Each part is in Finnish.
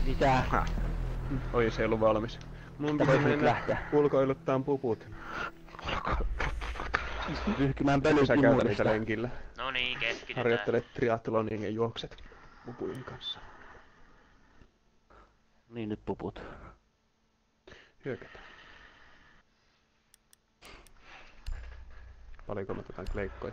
Mitä? Oi, se ei ollut valmis. Mun pitää mennä ulkoiluttaan puput. Pyyhkimään pölyt Sä käytä niitä lenkillä. No niin, keskitytään. Harjoittelet triathlonin ja juokset pupujen kanssa. Niin nyt puput. Hyökätään. Paljonko mä otetaan kleikkoja?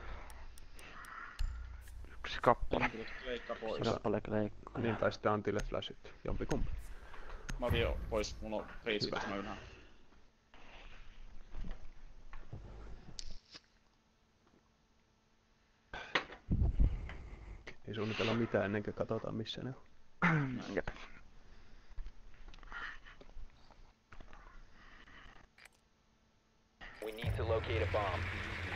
Yksi kappale. Leikkaa pois. Kappale kleikkoja. Niin, tai sitten Antille flashit. Jompikumpi. Mä otin jo pois, mulla on riitsi tässä mä ylhäällä. Ei suunnitella mitään ennen kuin katsotaan missä ne on. Jep. We need to locate a bomb.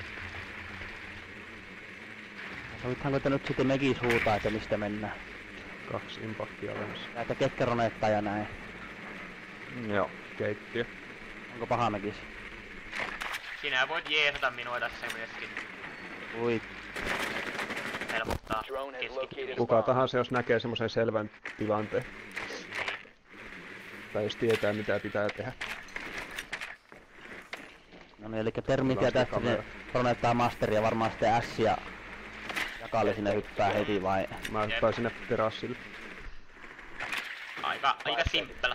Sovithanko nyt sitten megis huutaa, että mistä mennään? 2 impaktia alemassa. Näitä ketkeronetta ja näin. Joo. Keittiö. Onko paha megis? Sinä voit jeesata minua tässä myöskin. Ui. Helpottaa Drone has located a keskittymistä. Kuka bomb. tahansa jos näkee semmoisen selvän tilanteen. Tai jos tietää mitä pitää tehdä. No niin, elikkä termit ja Laske tästä kamera. se pronettaa masteria varmaan sitten S ja Jakalle sinne hyppää heti vai? Mä hyppään sinne terassille. Aika simppelä.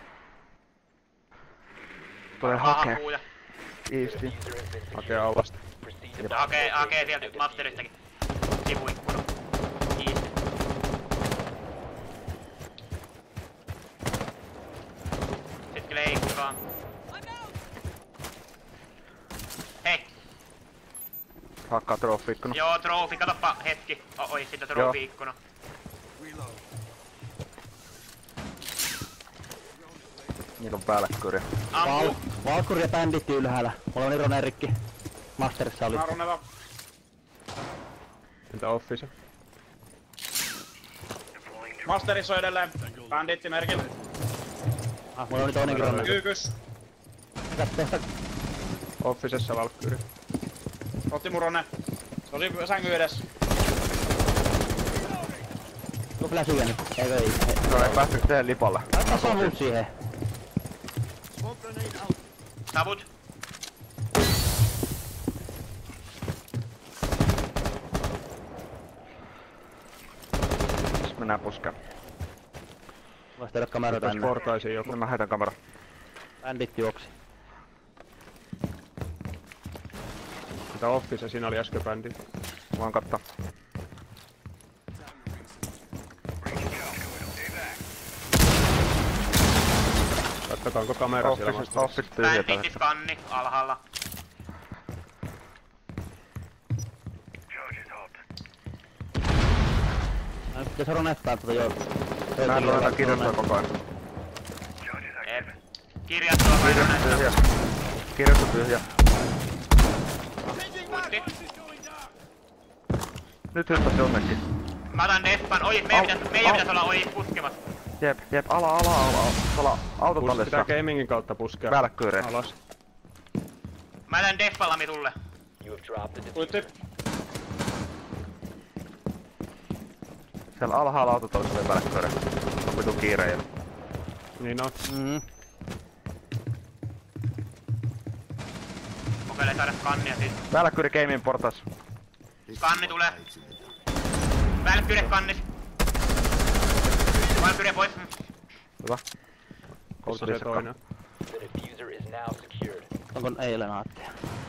Tulee hakee. Hakuja. Iisti. User has been Hakee aulasta. proceed to bomb Hakee sieltä masteristakin. Sivuikkuna. Kiisti. Sitten leikkaa. Hei! Hakkaa trofi-ikkuna. Joo, trofi, katoppa hetki. Oi, siitä trofi-ikkuna. Niillä on välkkyri. Ampu! Valkuri ja bänditti ylhäällä. Mulla on Iron Erikki. Masterissa oli. Mä runeva. Entä Office? Masterissa on edelleen. Banditti merkillä. Mulla oli toinenkin Iron Erikki. Kyykys. Tästä Officessa valkkyri. Otti mun ronne. Se oli sängyn edessä. Onko flashuja nyt? Eikö ei? No ei päästy teen lipalle. Laittaa savut siihen. Savut. Sitten mennään puskeen. Vois tehdä kameroita Jos ennen. portaisiin joku. Mä heitän kamera. Bändit juoksi. Entä Office? Siinä oli äsken bändi. Voin kattaa. Kattakaanko kamera siellä vastassa? Office tyhjä Banditti tästä. skanni alhaalla. Mä nyt pitäis ronettaa tota joo. Mä en ruveta kirjoittaa koko ajan. Jep. Kirjastoa vai Kirjasto näistä? tyhjä. Kirjasto tyhjä. Puisti. Nyt hyppäs jonnekin. Mä otan despan. Oi, meidän pitäis olla ohi puskemassa. Jep, ala. Tuolla autotallissa. Pitää gamingin kautta puskea Välkkyri. alas. Mä otan despallami tulle. You have dropped the Puitti. Siellä alhaalla autotallissa oli välkkyri. On vitu kiireillä. Niin on. Kokeile saada skannia siitä. Välkkyri gaming portas. Skanni tulee. Välkkyre kannis. Välkkyre pois. Hyvä. Missä se toinen? The diffuser is now secured. Onko eilen aattia?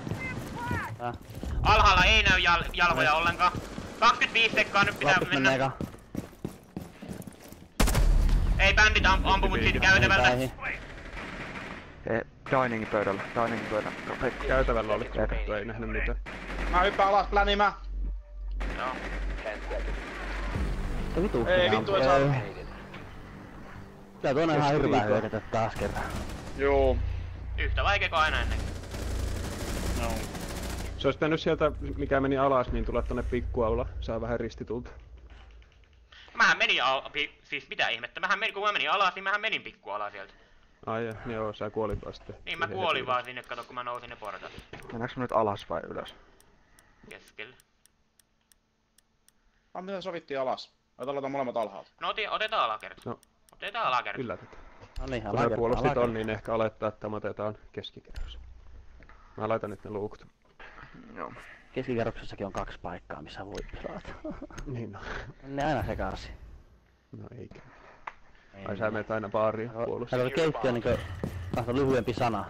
Alhaalla ei näy jalkoja ollenkaan. 25 sekkaa nyt pitää Loppus mennä. menee Ei bändit ampu mut siitä käytävältä. päihin. Dining pöydällä. Käytävällä oli todettu, ei nähnyt mitään. Mä hyppään alas plänimään. Joo. 10 seconds. Mitä vitu? Ei vittu ei saa. Kyllä tuonne ihan hirveä hyökätä taas kerran. Joo. Yhtä vaikea kuin aina ennen. No. Se olisi pitänyt sieltä, mikä meni alas, niin tulla tonne pikkuaula. Saa vähän ristitulta. Mähän menin siis mitä ihmettä. Kun mä menin alas, niin mähän menin pikku alas sieltä. Ai joo, sä kuolit vaan sitten. Niin mä kuolin vaan sinne, kato kun mä nousin ne portaat. Mennäänkö me nyt alas vai ylös? Keskelle. Mitä sovittiin alas? Aloitetaan molemmat alhaalta. No otetaan alakerta. No. Otetaan alakerros. Yllätetään. No niin, Kun ne puolustit on, niin ehkä olettaa, että me otetaan keskikerros. Mä laitan nyt ne luukut. Joo. Keskikerroksessakin on 2 paikkaa, missä voi pelata. Niin no. Ne aina sekaisin. No eikä. Ai sä menet aina baariin puolustaa. Täällä oli keittiö niinkö vähän lyhyempi sana.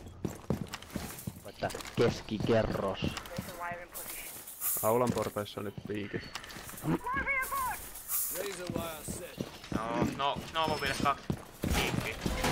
Että keskikerros. Aulan portaissa on nyt piikit. No, snowmobile 2 piikkiä.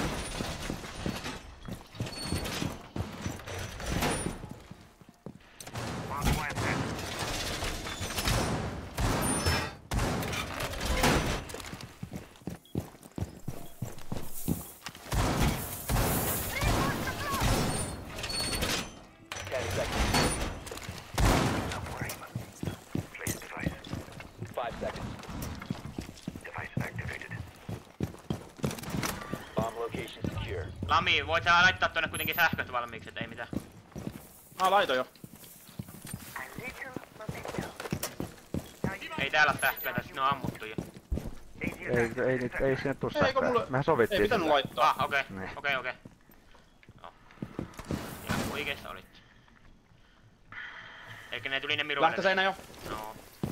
Lami, voit sä laittaa tonne kuitenkin sähköt valmiiksi, et ei mitään. Mä laitoin jo. Ei täällä oo sähköä, tai ne on ammuttu jo. Ei sinne tuu Eikö sähköä. mulle... Mehän sovittiin. Ei pitänyt sillä. laittaa. Okei. Niin. Okei. No. Ihan oikeassa olit. Eikä ne tuli ne miruille. Lähtöseinä jo. No.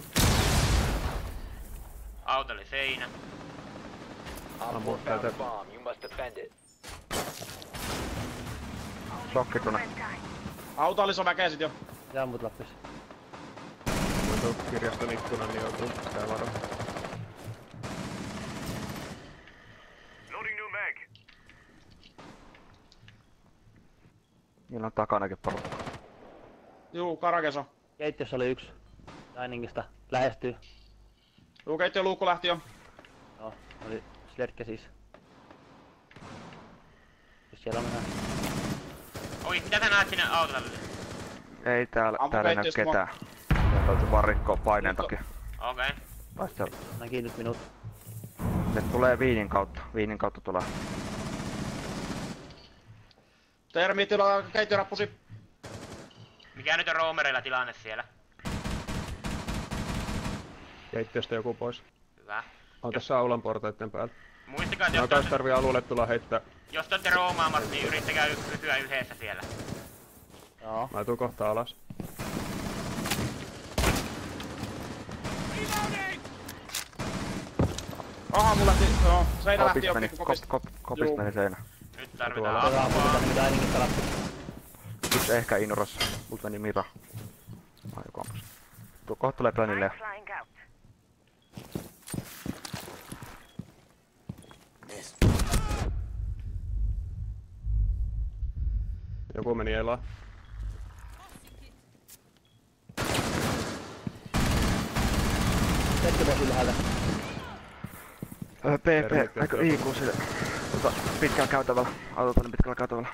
Autolle seinä. Op 4 found a bomb. You must defend it. Shokkitune. Auto oli so väkeä sit jo. Ja ammut Lappis. Mä tuun kirjaston ikkunan, niin joutuu tää varo. Niillä on takanakin porukka. Juu, karakeso. Keittiössä oli 1. Diningista. Lähestyy. Juu, keittiö luukku lähti jo. Joo, oli slerkkä siis. Jos siellä on ihan... Oi, mitä sä näet sinne autolle? Ei täällä Ampu ei näy keittiöstä ketään. Tää täytyy vaan rikkoa paineen takia. Okei. Vaista Näki nyt minut. ne tulee viinin kautta. Viinin kautta tulee. Termitillä keittiö rappusi. Mikä nyt on roomereilla tilanne siellä? Keittiöstä joku pois. Hyvä. On tässä aulan portaiden päällä. Muistakaa, että Mä kans tarvii alueelle tulla heittää. jos te ootte roomaamat, niin yrittäkää pysyä yhdessä siellä. Joo. Mä tuun kohta alas. Aha, mulla lähti, joo, seinä lähti Kopis jo meni, pikkukopista. kopis Juu. meni seinä. Nyt tarvitaan Tuolla. Otetaan apua. ammuta niinku Diningista Lappis. Yksi ehkä Inurossa. Mut meni Mira. Ai joku ammus. Tuo kohta tulee planille. Joku meni elaa. Tetkö pois ylhäältä? PP, eikö IQ sille. Pitkällä käytävällä. Auto tonne pitkällä käytävällä.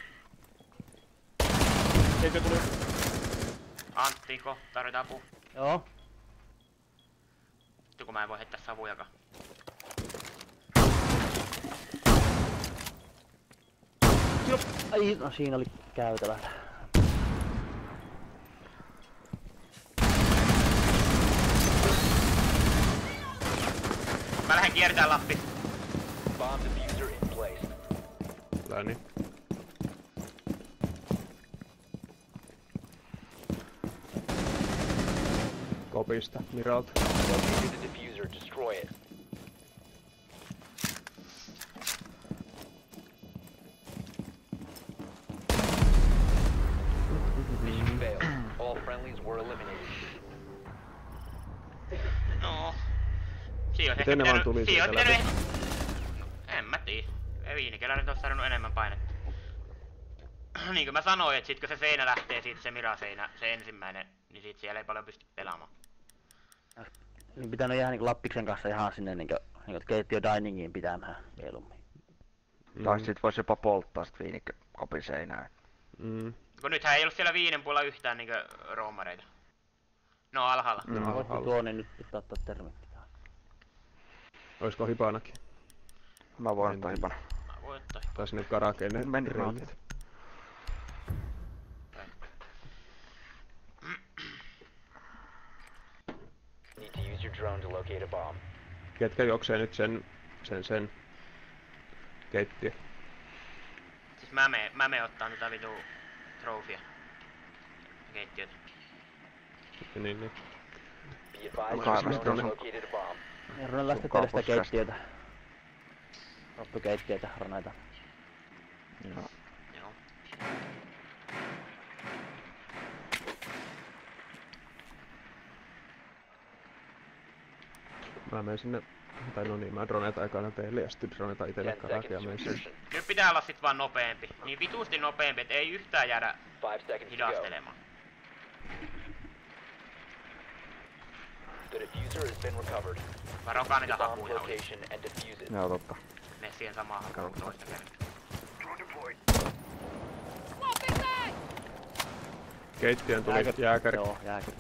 Keittiö tuli. Anttiko, tarvitaan apua. Joo. Vittu kun mä en voi heittää savujakaan. Ai, no siinä oli käytävä. Mä lähden kiertää Lappi. Bomb diffuser in place. Läni. Kopista, Miralta. Locate the diffuser. Destroy it. Mission failed. All friendlies were eliminated. No. Siinä olisi Miten ne vaan tuli siinä siitä olisi läpi? En mä tiedä. Viinikellä nyt olisi tarvinnut enemmän painetta. Niin kuin mä sanoin, että sit kun se seinä lähtee siitä se Mira-seinä, se ensimmäinen, niin sit siellä ei paljon pysty pelaamaan. Niin pitänyt jäädä niinku Lappiksen kanssa ihan sinne niinku keittiö diningiin pitämään mieluummin. Tai sit vois jopa polttaa sit viinikopin seinään. Mm. Kun nythän ei ollut siellä viiden puolella yhtään niinkö roomareita. No alhaalla. No, Voitko alhaalla. tuo, niin nyt pitää ottaa termitti. Oisko hipanakin? Mä voin ottaa hipana. Mä voin ottaa. Tai sinne karakeen ne Meni reitit. Need to use your drone to locate a bomb. Ketkä juoksee nyt sen keittiö. Siis mä meen ottaa tätä vitu trofia. Keittiötä. Niin. Be advised Okay, your let's drone go. has located a bomb. Rone lähtee Kukaan teille sitä puskasta. keittiötä. Roppukeittiötä, Roneita. Joo. Joo. Mä menen sinne, tai no niin, mä droneta ekana teille ja sitten droneta itelle 10 karake ja seconds menen to sinne. insertion. Nyt pitää olla sit vaan nopeempi. Niin vituusti nopeampi, et ei yhtään jäädä 5 seconds to go. hidastelemaan. The diffuser has been recovered. Varokaa The niitä bomb's hapuja. location and defuse it. Joo, totta. Mene siihen samaan hakuun toista kertaa. Keittiön tuli jääkäri. Joo, jääkäri.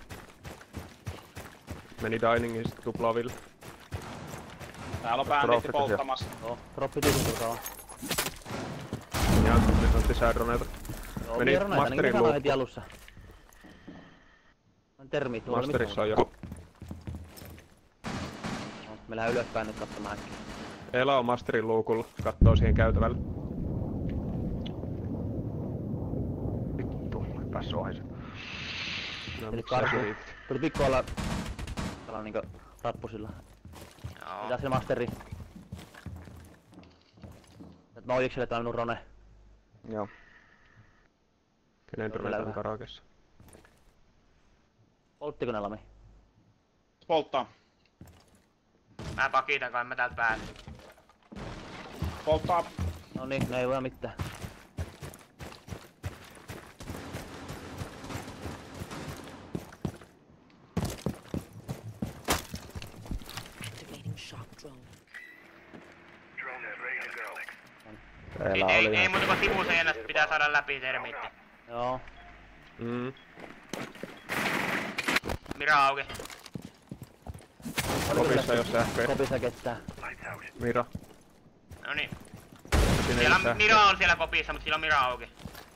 Meni diningiin sit tuplaville. Täällä on bänditti Profit polttamassa. Joo, droppi tulkaa. Ja nyt on lisää droneta. Joo, Meni mie Roneita, niin masterin kuin sanoin luukku. heti alussa. On termiit tuolla. Masterissa on joku. No, me lähdään ylöspäin nyt katsomaan äkkiä. Ela on masterin luukulla, kattoo siihen käytävälle. Vittu, en päässyt ohi sen. No, Eli mut karku. säkin riitti. Tuli pikku olla tällä niinku rappusilla. Joo. Mitä se masteri? Et noijikselle tää on minun Rone. Joo. Kenen Joo, droneta on hyvä. karakessa? Polttiko ne lami? Polttaa. Mä pakitan, kai mä täältä pääsen. Polttaa. No niin, no ei voi mitään. Activating shock drone. Teillä oli Ei ihan... muuta kuin sivuseinästä pitää saada läpi termiitti. Joo. Mira auki. Kopissa jos sähköjä. Kopissa ketään. Mira. Noniin. Siinä ei Siellä ole sähköjä. Mira on siellä kopissa, mutta sillä on Mira auki.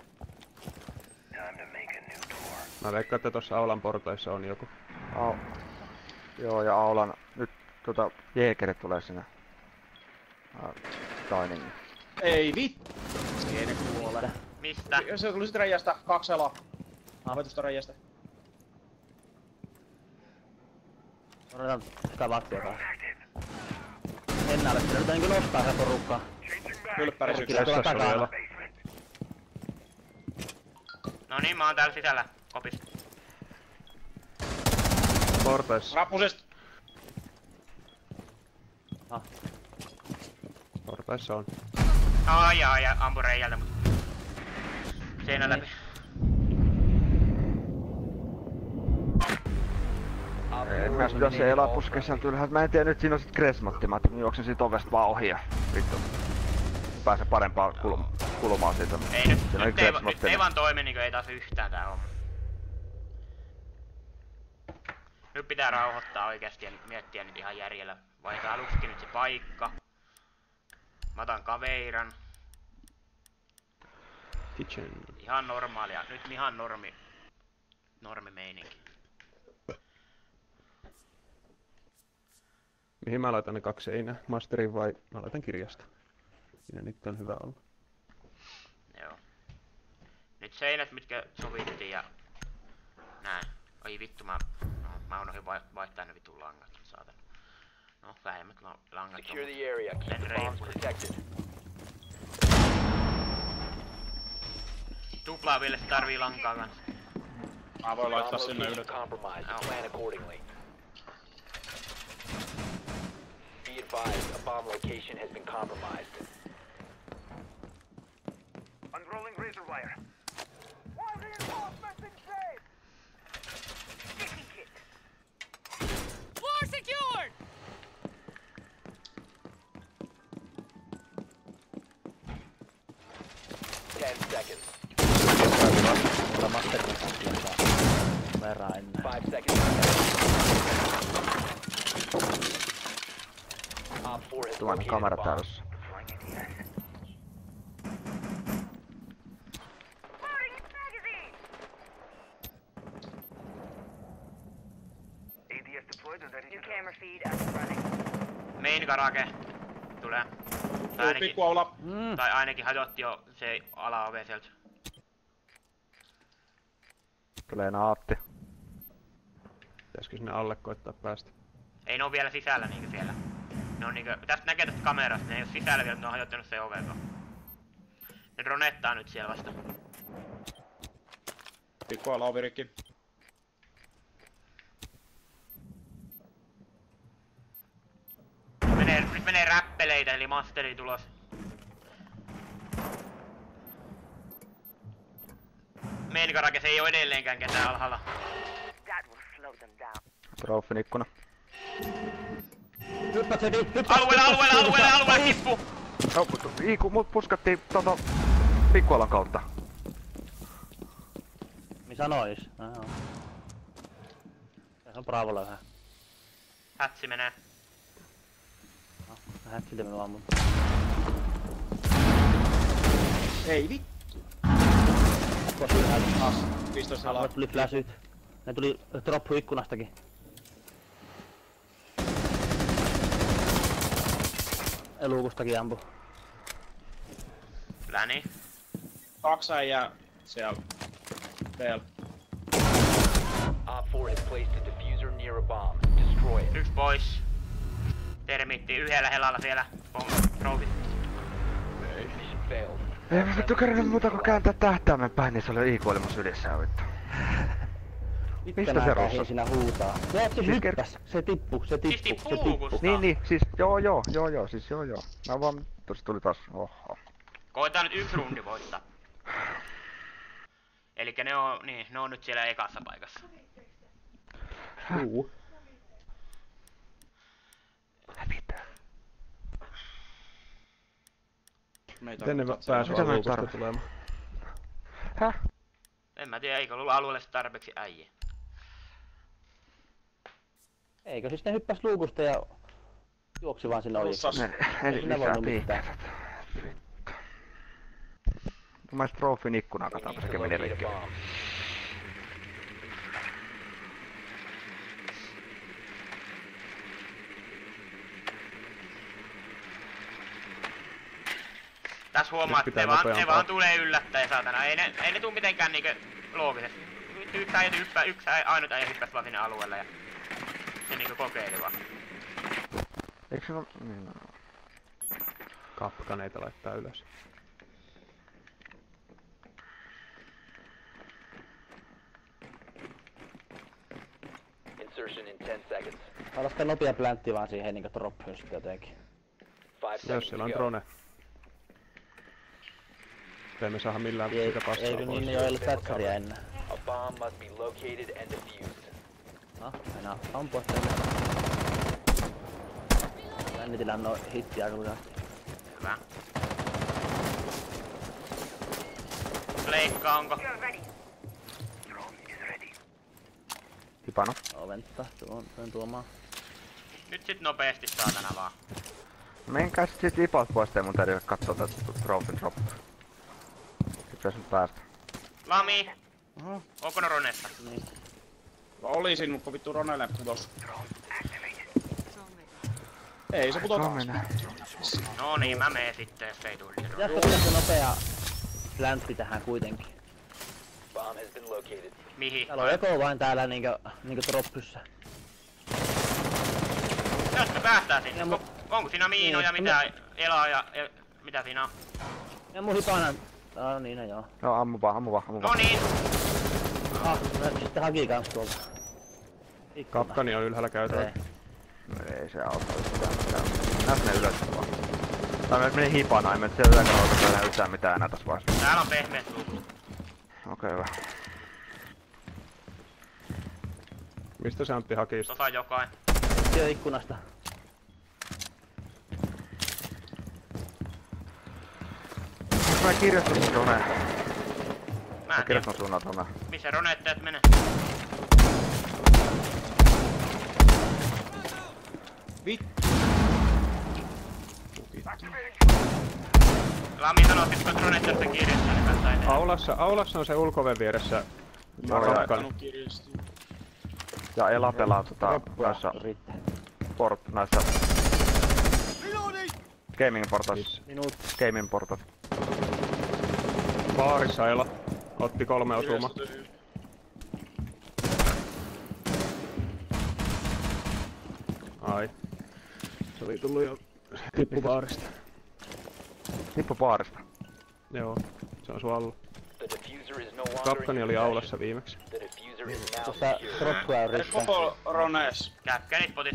Mä veikkaan, että tossa Aulan portaissa on joku. Joo, ja Aulan... Nyt Jägeri tulee sinne. Diningiin. Ei vittu. Pieni kuole. Mistä? Se tuli sit reijästä. 2 elaa. Ah. Voitusta reijästä. Odotan sitä vattia taas. Ennälle, sillä pitää niinku nostaa sitä porukkaa. Kylppäri Kyllä syksy. tuolla Tässä oli takana. Ela. No niin, mä oon täällä sisällä kopissa. Portaissa. Rappusesta. Ah, Portaissa on. Ai, ampu reijältä, mut... Seinä läpi. En mä jos se Ela puskessa ylhäältä. Mä en tiedä nyt siinä on sit Kresmotti. Mä juoksen siitä ovesta vaan ohi ja vittu. Pääsen parempaan kulmaan siitä. Ei nyt, Siinä oli nyt ei Kresmotti. vaan toimi niinku ei taas yhtään tää homma. Nyt pitää rauhoittaa oikeesti ja miettiä nyt ihan järjellä. Vaihtaa aluksikin nyt se paikka. Mä otan kaveiran. Kitchen. Ihan normaalia. Nyt ihan normi meininki. Mihin mä laitan ne 2 seinää? Masteriin vai mä laitan kirjasta? Siinä nyt on hyvä olla. Joo. Nyt seinät mitkä sovittiin ja... Näin. Ai vittu mä unohdin vaihtaa ne vitun langat, saatana. No vähemmät langat Secure the area. Keep the bombs protected. Tuplaaville se tarvii lankaa kans. Mä voin laittaa Bomb sinne location ylös. Ow. compromised. Plan accordingly. Be advised, a bomb location has been compromised. Unrolling razor wire. Floor secured! Seconds. Kyllä masteri on verran ennen. 5 seconds. Op 4 has Tuolla located a kamera bomb. täydessä. ADS deployed and ready to New go. camera feed up and running. Main karake. Tulee. Pikkuaula. Tai ainakin hajotti jo se alaove sieltä. Tulee Naatti. Pitäisikö sinne alle koittaa päästä? Ei ne oo vielä sisällä niinkö siellä. Ne on niinkö, tästä näkee tästä kamerasta, ne ei oo sisällä vielä, ne on hajottanut se ovella. Ne dronettaa nyt siellä vasta. Pikkuaula ovi rikki. Nyt menee räppeleitä eli masteri tulos. Main garage ei oo edelleenkään ketään alhaalla. Trofin ikkuna. Hyppät se hyppät! Alueelle, tippu! Iiku, mut puskattiin pikkualan kautta. Niin sanois. Aha. Se on Bravolla vähän. Hätsi menee. Hätsiltä minua ammun. Ei vittu. Kosi ylhäältä. 15 alaa. Tuli flashyt. Ne tuli droppu ikkunastakin. Luukustakin ampu. Läni. 2 äijää siellä. Täällä. Op 4 has placed a diffuser near a bomb. Destroy it. Yks pois. Termiitti yhdellä helalla siellä. Rouvit. Mission failed. Ei mä vittu kerran muuta kuin kääntää tähtäämen päin, niin se oli iikuilemus ylissään vittu. Mistä se rossa? Siinä huutaa. Se hyppäs. Se tippu. Siis tippuu luukusta. Niin, siis joo, siis joo. Mä vaan, tossa tuli taas, oho. Koetaan nyt yksi rundi voittaa. Elikkä ne on nyt siellä ekassa paikassa. Hävitään. Miten ne pääsee luukusta tulemaan? Häh? En mä tiedä, eikö ollut alueelle tarpeeksi äijä. Eikö siis ne hyppäs luukusta ja juoksi vaan sinne ohi. Eli lisää piikkeet. Vittu. Mä Trofin ikkunaa katsotaan, se meni rikki. Tässä huomaat, että ne vaan tulee yllättäen saatana. Ei ne tuu mitenkään niinkö loogisesti. Yksi ainut äijä hyppäs vaan sinne alueelle ja se niinkö kokeili vaan. Eikö se on... Niin, Kapkaneita laittaa ylös. Insertion in 10 seconds. Saada sitä nopea pläntti vaan siihen niinkö drophyyn sitten jotenkin. 5 seconds Jos siellä on to go. drone. Ei me saada millään sitä passaa Eikö pois. niin ei ole tätsäriä ennen. A bomb must be located and defused. Aina ampua sen. Lännitillä on hittiä aika lujasti. Hyvä. Leikka onko? Hipano. Oventa, tuon tuomaan. Nyt sit nopeesti saatana vaan. Menkää sit hipot pois, ei mun täytyy kattoo tätä Trofin drop. Pitäis nyt päästä. Lami! Onko ne ronessa? Niin. Olisin, mutta vittu Ronelle putos. Ei se putoa taas. No niin, mä meen sitten, jos ei tule. Pitäisikö pitäisi nopea pläntti tähän kuitenkin? Bomb has been located. Mihin? Täällä on eko vain täällä niinkö droppyssä. Jos me päästään sinne. Ja Onko siinä miinoja, Niin, mitä elaa ja mitä siinä on? Ja mun hipana... niin no joo. Joo, ammu vaan. No niin! Sitten haki kans tuolta. Kapkani on ylhäällä käytävä. Ei se auttaisi mitään. Näet ne ylös vaan. Tai meni hipana, ei me sieltä yleensä oikeastaan yhtään mitään enää tässä vaiheessa. Täällä on pehmeät luukut. Okei, hyvä. Mistä se Antti haki just? Tosa jokain. Sieltä ikkunasta. Mä kirjoitan sun Rone. Mä en tiedä. Kirjoitan suunnat Rone. Missä ronetteet menee? Vittu. Lami sanoo, että kun ronetteet on kirjassa, niin päästään eteen. Aulassa on se ulkoven vieressä. Kapkani. Ja Ela pelaa noissa Riittää. näissä Gaming portas. Gaming portas. Baarissa Ela. Otti 3 osumaa. Ai. Se oli tullut jo tippubaarista. Tippu baarista. Joo, se on sun alla. The diffuser is no longer Kapkani in oli your aulassa possession. viimeksi. The diffuser is now Tuossa secure. Troppua yrittää. Koko Rones. Käkkänit potis.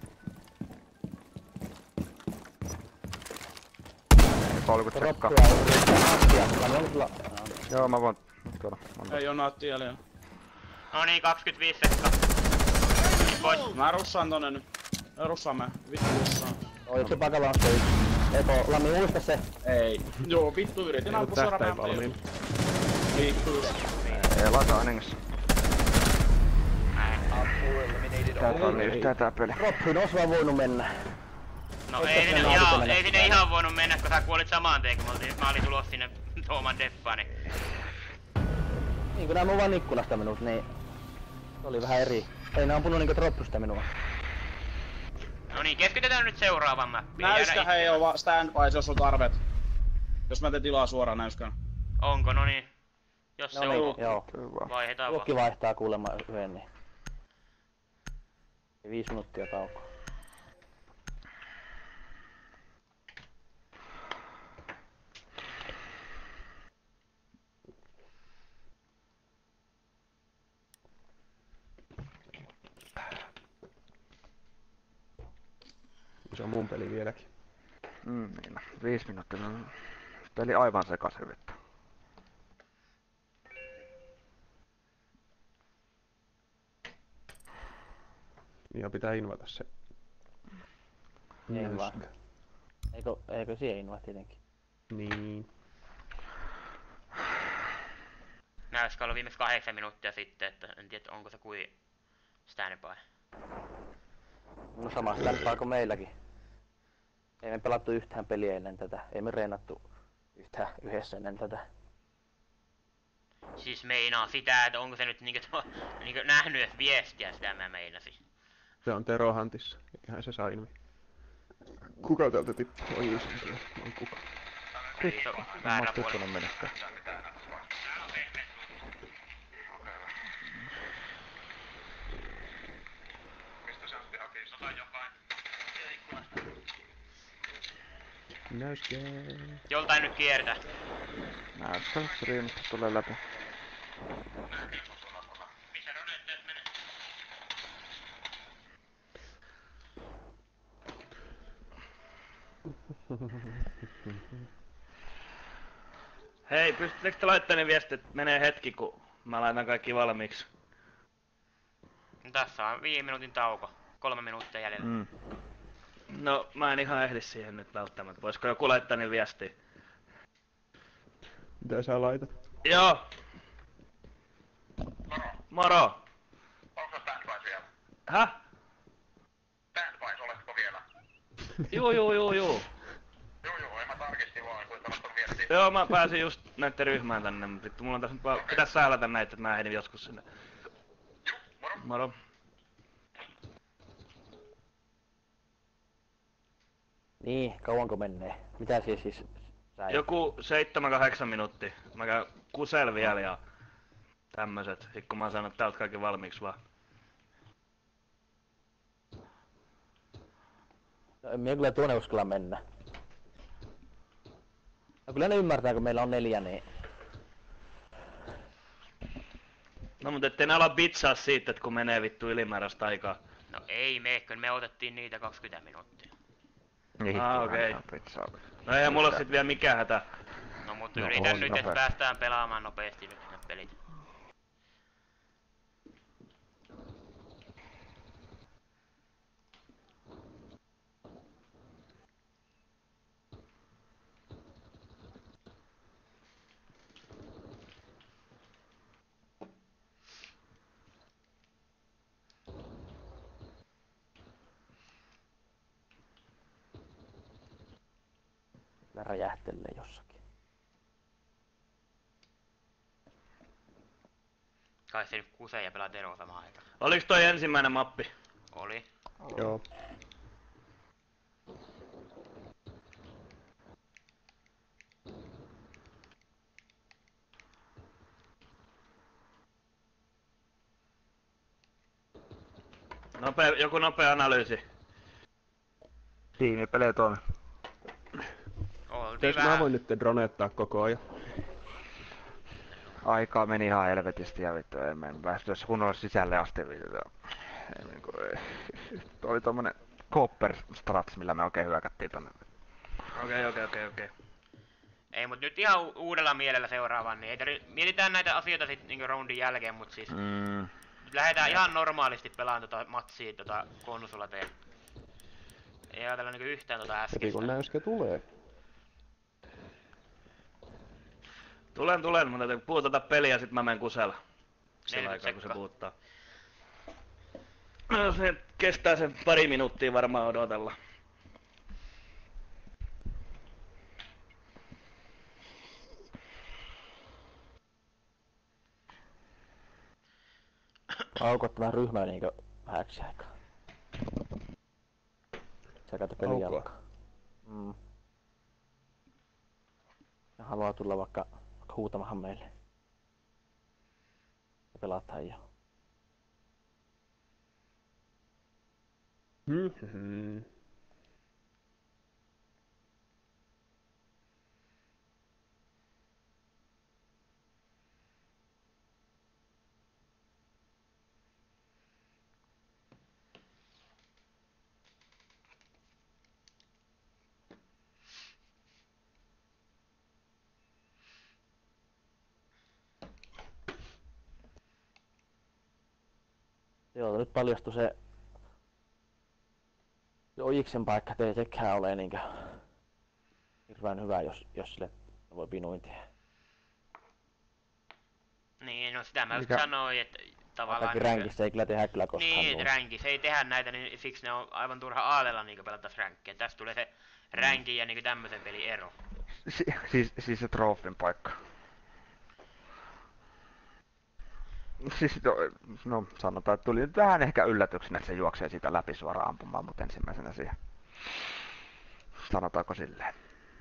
Polku tsekkaa. Troppua yrittää hakkia. Mä on kyllä... Joo, mä voin tuoda. Ei oo naatti jäljellä. No niin, 25 sekka. Pois. Mä russaan tonne nyt. Russaan mä. Vittu russaan. Oliko se pakalla on se yksi? Eikö Lami uista se? Ei. Joo, vittu yritin Ei oo ampua suoraan tähtäin päin. valmiin. Vittu. Ei laita eningessä. Op 4 eliminated Tää all toimii yhtään tää peli. Troppuun ois vaan voinut mennä. No Eikö ei sinne sinne, auto ihan, mennä? ei sinne ihan voinut mennä, kun sä kuolit samaan tien, kun mä olin tulos sinne tuomaan deffaan, niin... Niin kun nää mun vaan ikkunasta minut, niin... Se oli vähän eri. Ei nää ampunut niinku Troppusta minua. No niin, keskitytään nyt seuraavaan mappiin. Näyskä ei oo vaan standbys, jos on tarvet. Jos mä teen tilaa suoraan näyskään. Onko, no niin. Jos se No niin, on, joo. vaihdetaan vaan. Luokki vaihtaa kuulemma yhden, niin... 5 minuuttia taukoa. Se on mun peli vieläkin. Niin, 5 minuuttia. Peli aivan sekaisin vittu. Ja pitää invata se. Ei vaan. Eikö siihen invaa tietenkin? Niin. Näyskö oli viimeksi 8 minuuttia sitten, että en tiedä onko se kuin standby. No sama standby kuin meilläkin. Ei me pelattu yhtään peliä ennen tätä. Ei me reenattu yhtään yhdessä ennen tätä. Siis meinaa sitä, että onko se nyt niinkö nähnyt viestiä, sitä mä meinasin. Se on Tero Huntissa. Eiköhän se sai ilmi. Kuka täältä tippuu? Oi just, on kuka. Se on väärä puoli. Tippunut menestää. Näyskää. Joltain nyt kiertää. Näystä, striimistä tulee läpi. Missä Ronet menee? Hei, pystyttekö te laittamaan viestit, että menee hetki, kun mä laitan kaikki valmiiksi? Tässä on 5 minuutin tauko. 3 minuuttia jäljellä. No, mä en ihan ehdi siihen nyt välttämättä. Voisiko joku laittaa niin viestiä? Mitä sä laitat? Joo! Moro! Onko standbys vielä? Häh? Standbys, oletko vielä? Joo. Joo, en mä tarkistin vaan, kun tällaista on viesti. Joo, mä pääsin just näitten ryhmään tänne, mutta vittu mulla on tässä nyt vaan... Pitäis sählätä näitä, että mä ehdin joskus sinne. Joo, moro. Moro. Niin, kauanko menee? Mitä siis sä... Joku 7-8 minuuttia. Mä käyn kusel vielä ja... tämmöset. Sitten kun mä sanon, että tää oot kaikki valmiiksi vaan. No, en minä kyllä tuonne uskalla mennä. No kyllä ne ymmärtää, kun meillä on 4, niin... No mut ettei ne ala bitsaa siitä, että kun menee vittu ylimääräistä aikaa. No ei meekö, me otettiin niitä 20 minuuttia. Niin, okei. Pizzaa. No eihän mulla oo sit vielä mikään hätä. No mut No, yritän on nyt, että nopeasti. päästään pelaamaan nopeasti nyt ne pelit. Kyllä räjähtelee jossakin. Kai se nyt kusee ja pelaa Tero samaan aikaan. Oliks toi ensimmäinen mappi? Oli. Joo. Joku nopea analyysi. Tiimipeleet on. Oltiin Mä voin nyt dronettaa koko ajan. Aikaa meni ihan helvetisti ja vittu ei mene päästy jos kunnolla sisälle asti vittu. Tuo oli tommonen Copper Strats millä me oikein hyökättiin tonne. Okei. Ei, mut nyt ihan uudella mielellä seuraavaan, niin mietitään näitä asioita sit niinku roundin jälkeen, mut siis nyt lähdetään ihan normaalisti pelaamaan tota matsia konsolata ja ei ajatella niinku yhtään tota äskeistä. Kun näyske tulee. Tulen, mun täytyy puutata peliä sit mä menen kusella. Sillä aikaa kun se puuttaa. No se kestää sen pari minuuttia varmaan odotella. Aukot vähän ryhmää niinkö vähäksi aikaa. Sä käytä pelin jalkaa. Ja haluaa tulla vaikka huutamahan meille. Ja pelataan jo. Joo, nyt paljastui se Ojiksen paikka, että ei sekään ole niinkö hirveän hyvä, jos sille voi pinuintia. Niin, no sitä mä just sanoin, että tavallaan... Vaikkakin ränkissä ei kyllä tehdä koskaan. Niin, ränkissä ei tehdä näitä, niin siksi ne on aivan turha aatella niinkö pelattaisi ränkkiä. Tästä tulee se ränkin ja niinkö tämmösen pelin ero. Siis se trofin paikka. Siis no sanotaan, että tuli nyt vähän ehkä yllätyksenä, että se juoksee siitä läpi suoraan ampumaan mut ensimmäisenä siihen. Sanotaanko silleen.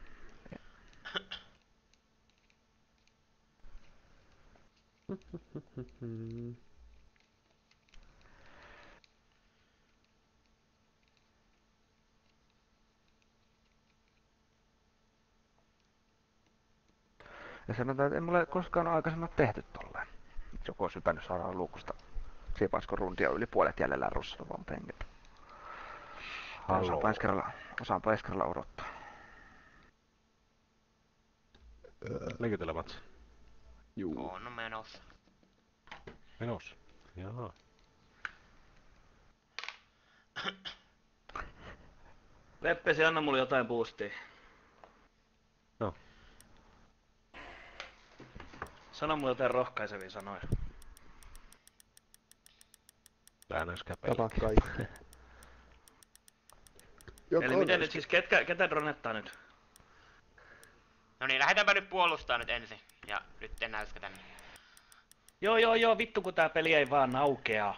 Ja sanotaan, että ei mulle koskaan aikaisemmin ole tehty tolleen. Joku olisi hypännyt saadaan luukusta. Siipaisiko rundia yli puolet jäljellä russalla vaan penkiltä. Osaanpa ensi kerralla odottaa. Leikitellä matsi. Juu. On menossa. Menossa. Jaha. Peppesi, anna mulle jotain boostia. No. Sano mulle jotain rohkaisevia sanoja. Tää näyskää pelkkä. Tapa kaikki. Eli miten nyt siis, ketä dronettaa nyt? No niin, lähdetäänpä nyt puolustaa nyt ensin. Ja nyt en näyskä tänne. Joo, vittu kun tää peli ei vaan naukea.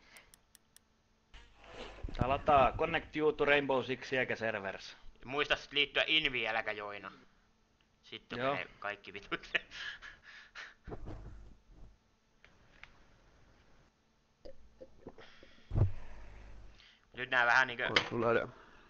Tää lataa Connect You to Rainbow Six Siege Servers. Muista sit liittyä Inviin, äläkä joina. Sitten menee kaikki vitukseen. Nyt nää vähän niinkö... Tulee.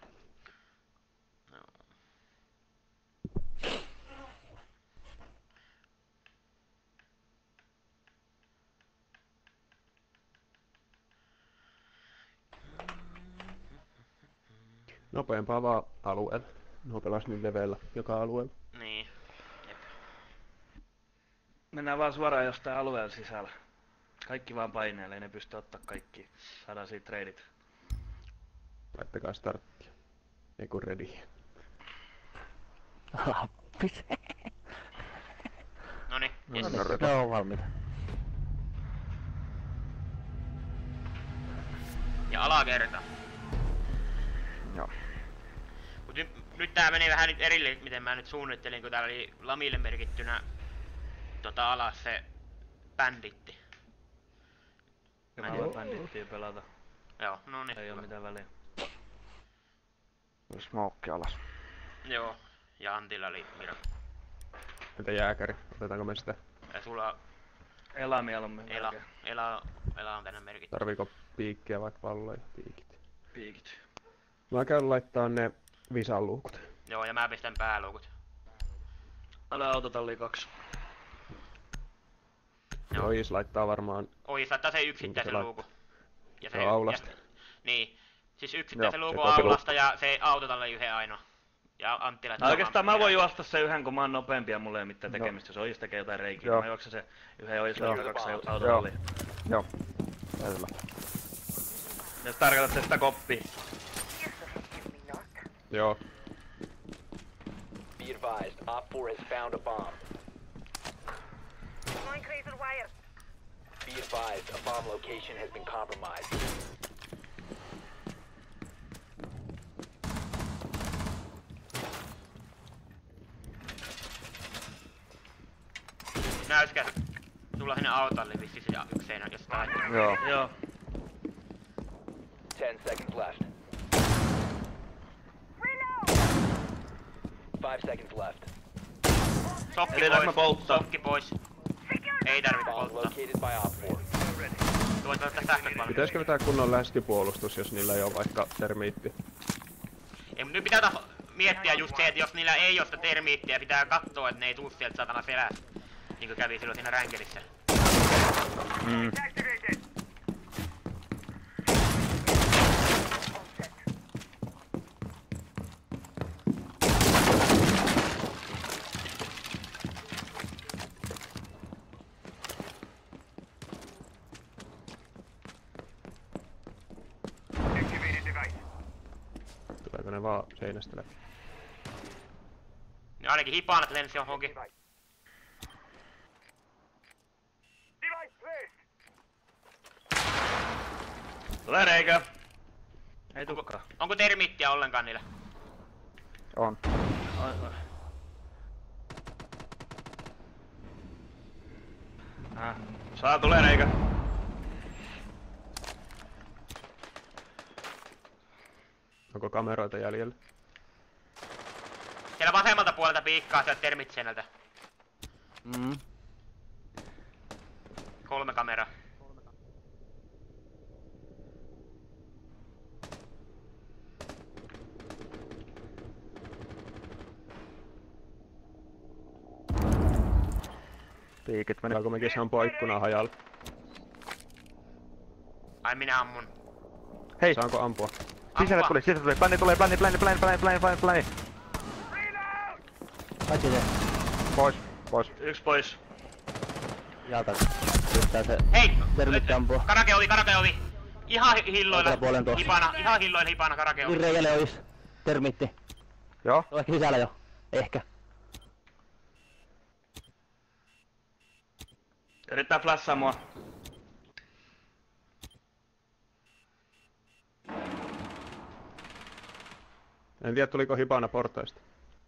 Nopeampaa vaan alueella. No pelas nyt leveillä joka alueella. Niin. Jep. Mennään vaan suoraan jostain alueen sisällä. Kaikki vaan paineelle, ei ne pysty ottaa kaikki. Saadaan siitä treidit. Laittakaa starttia. Eiku ready. Lappis. Noniin, yes. Ne on valmiita. Ja alakerta. Joo. Mut nyt tää meni vähän nyt erille, miten mä nyt suunnittelin, kun täällä oli Lamille merkittynä alas se bänditti. Mä en bändittiä pelata. Joo, no niin. Ei oo mitään väliä. Smoke alas. Joo, ja Antilla oli Miro. Entä jääkäri? Otetaanko me sitä? Ja sulla Ela mieluummin. Ela on tänne merkitty. Tarviiko piikkiä vaikka palloja. Piikit. Piikit. Mä käyn laittaa ne Visan luukut. Joo, ja mä pistän pääluukut. Älä autotalli 2. Joo, Is laittaa varmaan... Ois laittaa se yksittäisen luukun. Ja se on aulasta. Niin. Siis yksittäisen Joo, luukun aulasta ja se autotalle yhden ainoa. Ja Antti laittaa... Oikeastaan mä voin juosta se yhden, kun mä oon nopeampi ja mulla ei mitään tekemistä. Jos Ois tekee jotain reikiä, mä juoksen se yhden Ois laittaa 2 autotalliin. Joo. Selvä. Jos tarkoitat sitä koppia. Joo. Be advised, Op 4 has found a bomb. Be advised, a bomb location has been compromised. Näyskää. Tulla sinne autolle vissi se yksi seinä jostain. Joo. Joo. 10 seconds left. 5 seconds left. Sokki pois. Ei tarvitse Bomb polttaa. located by Op 4. Tuot ottaa sähköt valmiiksi. Pitäisikö vetää kunnon läskipuolustus, jos niillä ei oo vaikka termiitti? Ei, mut nyt pitää miettiä just se, että jos niillä ei oo sitä termiittiä, pitää kattoo, että ne ei tuu sieltä satana selästä. Niinku kävi silloin siinä ränkelissä. Tuleeko ne vaan seinästä läpi? No ainakin hipaanat lensi johonkin. Tulee reikä. Ei tukkaa. Onko termiittiä ollenkaan niillä? On. Saa tulee reikä. Onko kameroita jäljellä? Siellä vasemmalta puolelta piikkaa sieltä termitseenältä. 3 kameraa. Piikit meni. Saanko mekin ampua ikkunaa hajalle? Ai minä ammun. Hei! Saanko ampua? Sisälle tuli. Pläni tulee, pläni. Kaikki se. Pois. Yksi pois. Jalta. Yhtää se. Hei! Termitti ampua. Karake ovi. Ihan hilloilla. Puolen tuossa. Ihan hilloilla hipana karake ovi. Reikälle ois. Termitti. Joo. Se on ehkä sisällä jo. Ehkä. Yrittää flashaa mua. En tiedä tuliko hipana portaista.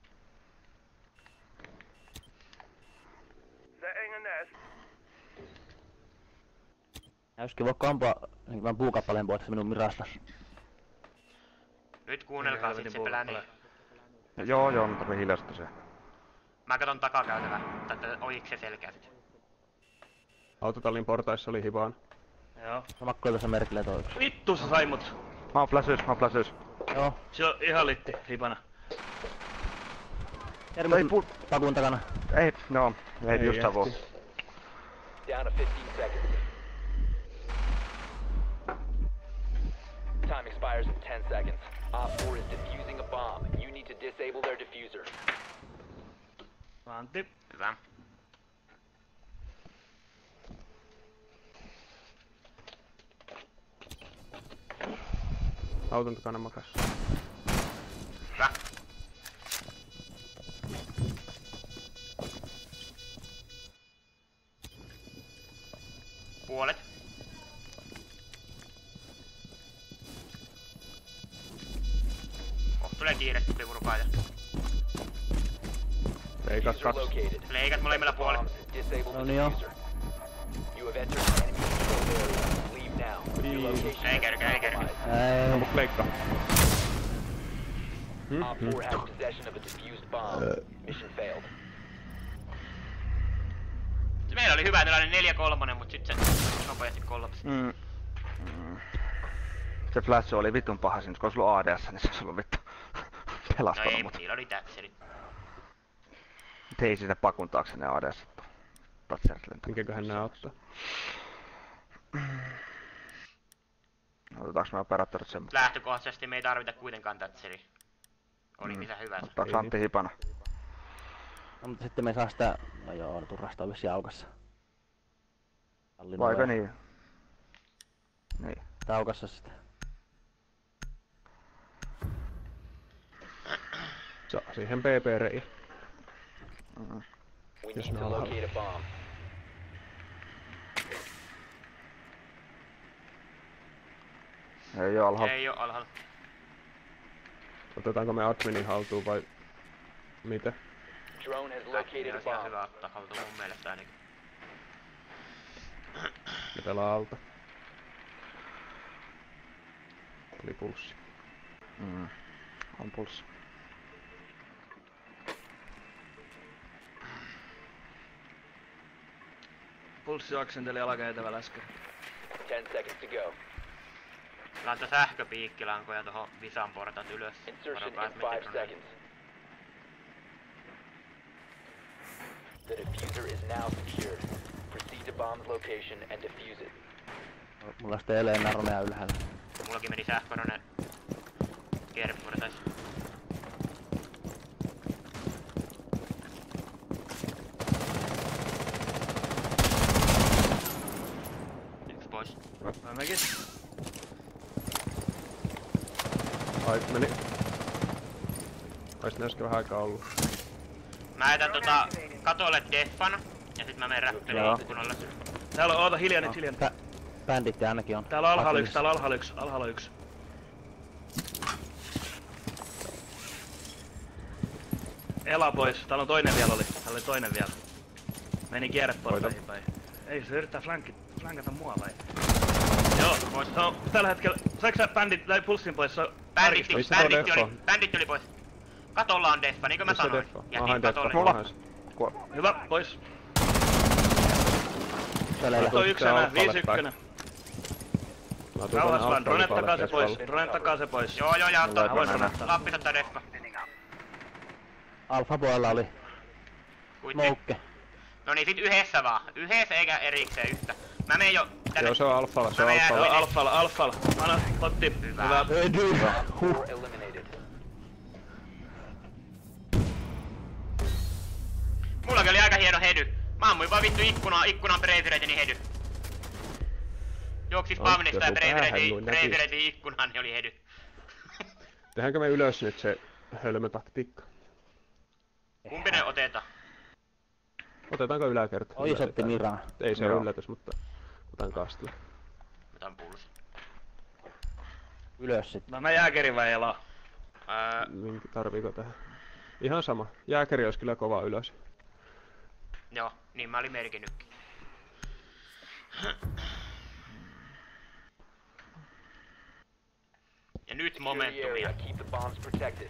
Näyski voiko ampua vaan puukappaleen puolesta minun mirasta. Nyt kuunnelkaa sit se pläni. Joo, mutta me hiljasta se. Mä katon takakäytävää. Tai ojiks se selkeä sit. Autotallin portaissa oli hipana. Joo. No makkoilta se merkille toi yksi. Vittu sä sai mut. Mä oon flashes. Joo. Se on ihan litti hipana. Termitti takuun takana. Ei just savoo. Down to 15 seconds. Time expires in 10 seconds. Op 4 is defusing a bomb. You need to disable their diffuser. Antti. Hyvä. Auton takana makas. Hyvä. Puolet. Tulee kiireesti pivurukaita. Reikas Diffuser 2. located. Leikat molemmilla puolella. Disable No the niin joo. diffuser. You have entered an enemy controlled area. Leave now. Your location Ei is kerkeä. compromised. Ei. Pleikka. Op 4 has possession of a diffused bomb. Mission failed. Meillä oli hyvä tilanne 4-3, mut sit se nopeasti kollapsi. Se flash oli vitun paha siinä, kun olisi ollut ADS, niin se olisi ollut vittu No pelastanut ei, mut. niillä oli tätserit. Mut ei sitä pakun taakse ne ADS. Tatserit lentää. Minkäköhän nää ottaa? Otetaanko me operaattorit sen? Lähtökohtaisesti me ei tarvita kuitenkaan tätseri. Oli missä hyvänsä. Ottaako Antti hipana? No, mutta sitten me saa sitä... No joo, turrasta on vissiin aukassa. Vaiko niin? Niin. Aukassa sitä. Saa siihen PP-reiä. We Yes, need no, to I'll- locate a bomb. Ei oo alhaalla. Ei oo alhaalla. Otetaanko me adminin haltuun vai mitä? Drone has Äkkiä located a olisi ihan bomb. hyvä ottaa haltuun mun mielestä ainakin. Ne pelaa alta. Oli pulssi. On pulssi. Pulssi aksenteli alakäytävä läskeri. 10 seconds to go. Laita sähköpiikkilankoja tohon visan portat ylös. Insertion Varokaa, in että 5 metsäkone- seconds. The diffuser is now secured. Proceed to bomb's location and defuse it. Mulla on sitten Elena Romea ylhäällä. Mullakin meni sähköronen kierreportais. Yksi pois. Mekin. Ai, meni. Ois ne äsken vähän aikaa ollut. Mä jätän katolle deffan ja sit mä menen räppeliin Joo. ikkunalle. Täällä on, oota hiljaa nyt, hiljaa nyt. Bänditti ainakin on. Täällä on alhaalla yksi, täällä on alhaalla yksi, alhaalla yksi. Ela pois, täällä on toinen vielä oli. Täällä oli toinen vielä. Meni kierreportaihin päin. Ei, se yrittää flankata mua vai? Joo, pois. Se on tällä hetkellä, saiko sä bändit, tai pulssin pois? Se on Bänditti Missä tuo deffa on? oli pois. Katolla on deffa, niinkö mä Missä sanoin. deffa? Jätin Ahan deffa. katolle. Mulla. hyvä, pois. Selellä. Nyt on yksi enää, alfaalle 5-1. Mä tuun Rauhas tonne vaan, drone alttariin takaa se pois, alfaalle. drone takaa se pois. Joo, ja ottaa. Mulla ei mennä. Lappis ottaa deffa. Alfa puolella oli Kuitti. Smoke. No niin, sit yhdessä vaan. Yhdessä eikä erikseen yhtä. Mä menen jo tänne. Joo, se on alfalla, se on Mä menen alfalla. Joo, alfalla. Anna potti. Hyvä. Eliminated. Mullakin oli aika hieno hedy. Mä ammuin vaan vittu ikkunan Bravereitini hedy. Juoksis Oi, Pavnista ja joku päähän noin näkyy. Bravereitin ikkunaan, niin oli hedy. Tehdäänkö me ylös nyt se hölmötaktiikka? Kumpi ne otetaan? Otetaanko yläkerta? Oi isotti Miraa. Ei se ole Joo. yllätys, mutta otan kastilla. Mä otan pulssin. Ylös sitten. Mä jääkerin vai elaa? Tarviiko tähän? Ihan sama. Jääkäri olisi kyllä kova ylös. Joo, niin mä olin merkinnytkin. Ja nyt Secure the momentumia. area. Keep the bombs protected.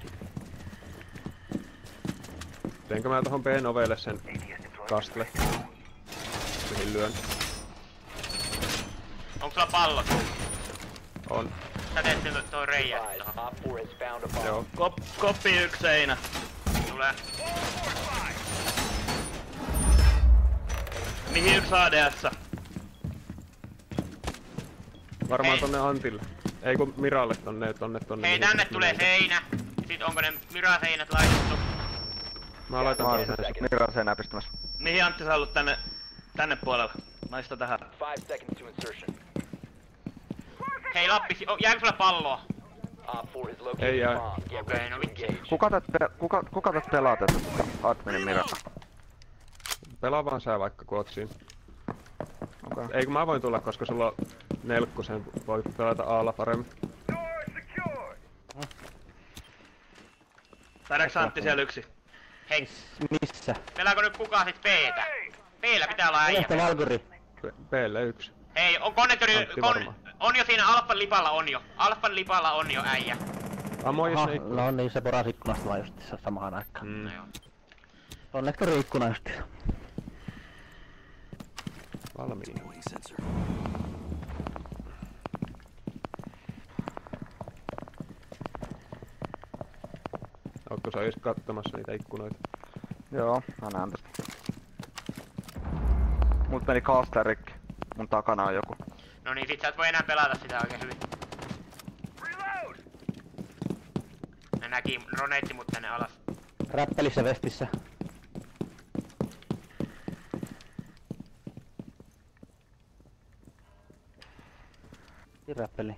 Teenkö mä tohon B-novelle sen kastle? Mihin lyön? Onko sulla pallot? On. Sä teet sen toi reijä Advise, tohon. Op 4 has found a bomb. Joo. Koppi yksi seinä. Tulee. Mihin yksi ADS? Varmaan Hei. tonne Antille. Ei kun Miralle tonne. Hei, mihin tänne se tulee menee. seinä. Sit onko ne myraseinät laitettu? Mä laitan Mä tonne. oon Mira seinää pistämässä. Mihin Antti sä ollut tänne puolelle? Naista tähän. 5 seconds to insertion. Hei Lappis, jääkö sulla palloa? Op 4 has Ei located jää. a bomb. Get Okei, ready no to vitsi. engage. Kuka tätä pelaa tätä adminin Mira? Pelaa vaan sä vaikka kun oot siinä. Okei. Ei kun mä voin tulla, koska sulla on nelkku, sen voi pelata Aalla paremmin. Tärjäks Antti siellä yksi? Hei, Missä? pelaako nyt kukaan sit B:tä? B:llä pitää olla äijä. Lehto Valkyri. B:lle yksi. Hei, on konnektori, Antti varmaan. on jo siinä Alffan lipalla on jo. Alffan lipalla on jo äijä. Ammo jos Aha, ne ikkuna. no niin, se poras ikkunasta vaan just samaan aikaan. No joo. Konnektori ikkuna just. Valmiina. se on just kattomassa niitä ikkunoita. Joo, mä näen tästä. Mut meni caster rikki. Mun takana on joku. No niin, sit sä et voi enää pelata sitä oikein hyvin. Ne näki Ronetti mut tänne alas. Räppelissä vestissä. Räppeli.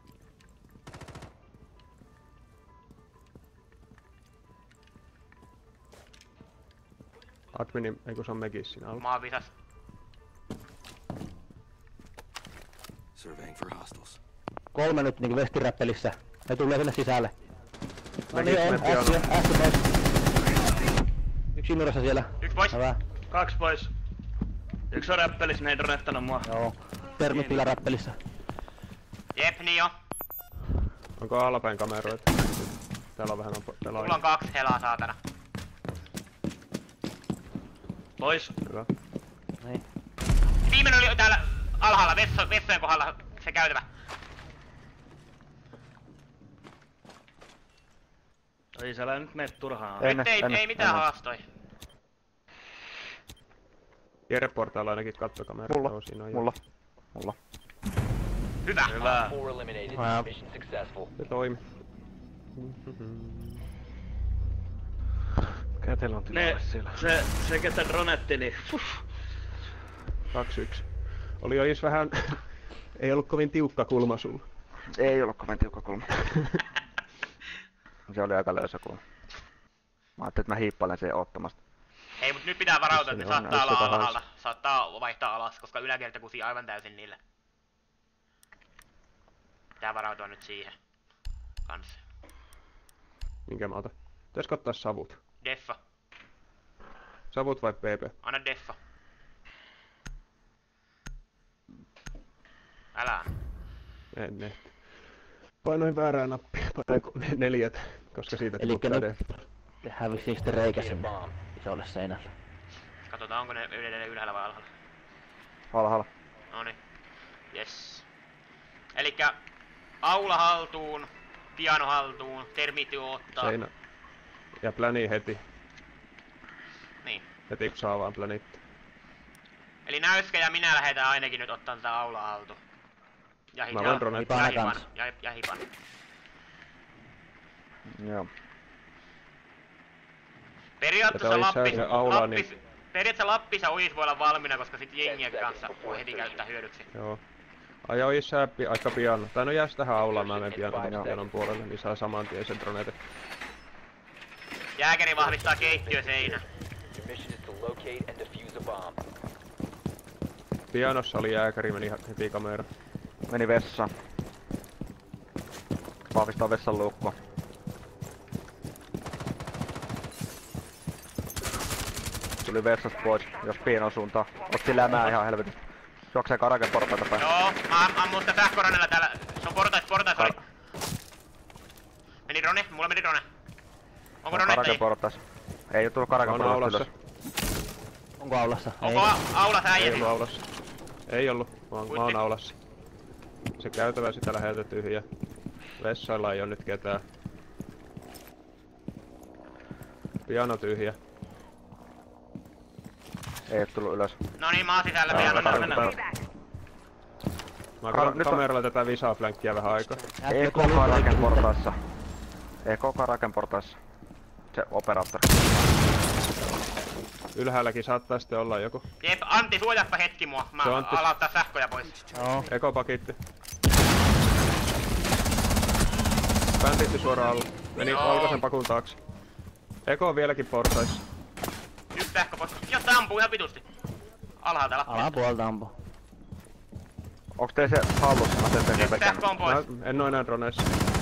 Admini, eikö se on Megis siinä alla? Maa visas. Surveying for hostiles. 3 nyt niinku vestiräppelissä. Ne tulee sinne sisälle. No Megis niin, menti äsken alla. pois. Yksi imurassa siellä. Yksi pois. Hyvä. 2 pois. Yksi on räppelis, ne ei donettanut mua. Joo. Termit vielä räppelissä. Jep, niin jo. Onko alapäin kameroita? Täällä on vähän pelaajia. Mulla on 2 helaa saatana. Pois. Hyvä. Niin. Viimeinen oli täällä alhaalla, vessojen kohdalla se käytävä. Ei se älä nyt mene turhaan. Nyt ei mitään haastoi. Kierreportailla ainakin kattokamera. Mulla. Joo, siinä on Mulla. Hyvä. Op 4 eliminated. Mission successful. Se toimi. Mikä teillä on tilanne siellä? Se ketä dronetti, niin 2-1. Oli jo just vähän... ei ollut kovin tiukka kulma sulla. Ei ollut kovin tiukka kulma. Se oli aika löysä kulma. Mä ajattelin, että mä hiippailen sen ottamasta. Hei, mut nyt pitää varautua, että ne Missä ne on? saattaa olla Missä alhaalla. Saattaa vaihtaa alas, koska yläkerta kusii aivan täysin niille. Pitää varautua nyt siihen. Kans. Minkä mä otan? Pitäisikö ottaa savut? Deffa. Savut vai PP? Anna deffa. Älä. En ehti. Painoin väärää nappia. Painoin 4, koska siitä Elikkä tiputtaa nyt te hävisi sitten reikä sinne isolle seinälle. Katsotaan onko ne edelleen ylhäällä vai alhaalla. Alhaalla. Noniin. Yes. Elikkä aula haltuun, piano haltuun, termitio ottaa. Seinä. Ja pläni heti. Niin. Heti kun saa vaan plänit. Eli Näyskä ja minä lähdetään ainakin nyt ottaa tätä aulaa haltuun. Ja Mä voin dronettaa. ja hipan. Joo. Periaatteessa Lappis, periaatteessa Lappissa ois voi olla valmiina, koska sit jengien kanssa voi heti käyttää hyödyksi. Joo. Ajois aika pian. Tai no jääs tähän aulaan, mä menen pianon puolelle, niin saa saman tien sen dronete. Jääkäri vahvistaa keittiöseinä. Pianossa oli jääkäri, meni heti kamera. Meni vessaan. Vahvistaa vessan luukkoa. Tuli vessasta pois, jos piinon suuntaan. Otti lämää ihan helvetistä. Juoksee karaken portaita päin. Joo, mä ammun sitä sähköronella täällä. Se on portais oli. Meni drone, mulla meni drone. Onko dronetta? Karaken portais. Ei tullut karaken portaista ylös. Onko aulassa? Onko aulassa äijä? Ei ollut aulassa. Ei ollut, mä oon aulassa. Se käytävä sitä läheltä tyhjä. Vessailla ei oo nyt ketään. Piano tyhjä. Ei oo tullut ylös. No niin, mä oon sisällä pianolla. Mä kameralla tätä visaa-flänkkiä vähän aikaa. Ei koko rakenportaissa. Ei koko rakenportaissa. Se operaattori. Ylhäälläkin saattaa sitten olla joku. Jep, Antti, suojaappa hetki mua. Mä alan ottaa sähköjä pois. Joo. Ekopakitti. Bänditti suoraan alla. Meni valkoisen pakun taakse. Eko on vieläkin portaissa. Yksi sähkö pois. Jos tää ampuu ihan vitusti. Alhaalta Lappi. Alapuolta ampuu. Onks tee se hallussa? Mä teen sen Yksi sähkö on pois. En oo enää droneissa.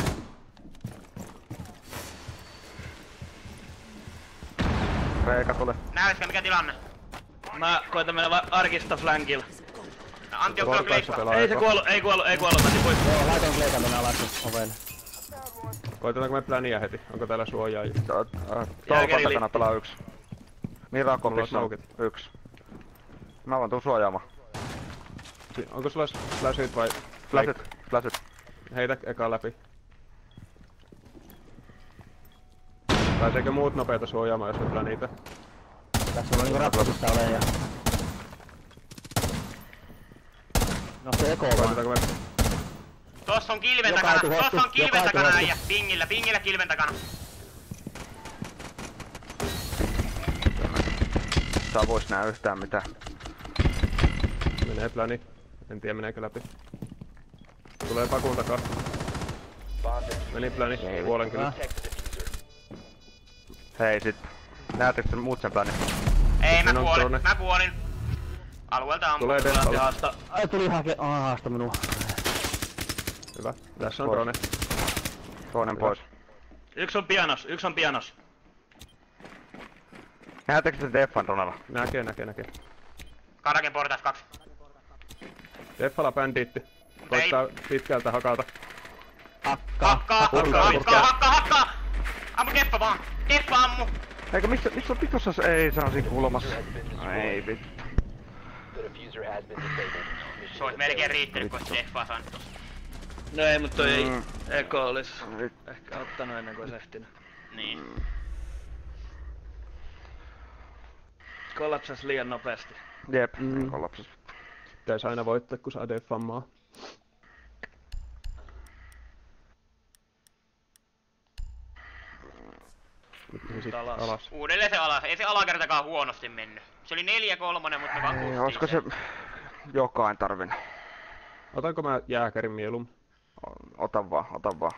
Reikä tuli. Näytkö mikä tilanne? Mä koitan mennä arkista flankilla. Antti onko kleikka? Ei se kuollu, ei kuollu, mä tipuin. Joo, laitan kleikan mennä alas ovelle. Koitetaanko me pläniä heti? Onko täällä suojaa? Tolpan takana pelaa yksi. Mirakopissa on yksi. Mä voin tuu suojaamaan. Onko sulla flashit vai? Flashit. Heitä eka läpi. Pääseekö muut nopeita suojaamaan, jos me kyllä niitä? Tässä on niinku ratkaisusta ole ja... No se eko vaan. Koitetaanko me... Tossa on kilven takana, tossa on kilven takana äijä. Pingillä kilven takana. Savois nää yhtään mitään. Menee pläni. En tiedä meneekö läpi. Tulee pakun takaa. Meni pläni, puolen kyllä. Hei sit. Näettekö sen muut sen pläni? Ei mä kuolin. Alueelta ampuu. Tulee Defalle. Ai tuli haasta minua. Hyvä. Tässä on drone. Toinen pois. Yksi on pianos. Näettekö sen Deffan dronella? Näkee. Karaken portaat 2. Deffalla bändiitti. Koittaa pitkältä hakata. Hakkaa! Ammu keppa vaan! Keppa ammu! Eikö missä on pitussa se? Ei, se on siinä kulmassa. Ei vittu. Se ois melkein riittänyt, kun ois keffaa saanut tossa. No ei, mut toi ei eko olis ehkä ottanut ennen kuin ois ehtinyt. Niin. Kollapsas liian nopeasti. Jep, kollapsas. Pitäis aina voittaa, kun saa Deffan maa. Alas. Uudelleen se alas. Ei se alakertakaan huonosti mennyt. Se oli 4-3, mutta me vaan kustiin. Olisiko se jokain tarvinnut? Otanko mä jääkärin mieluummin? Ota vaan.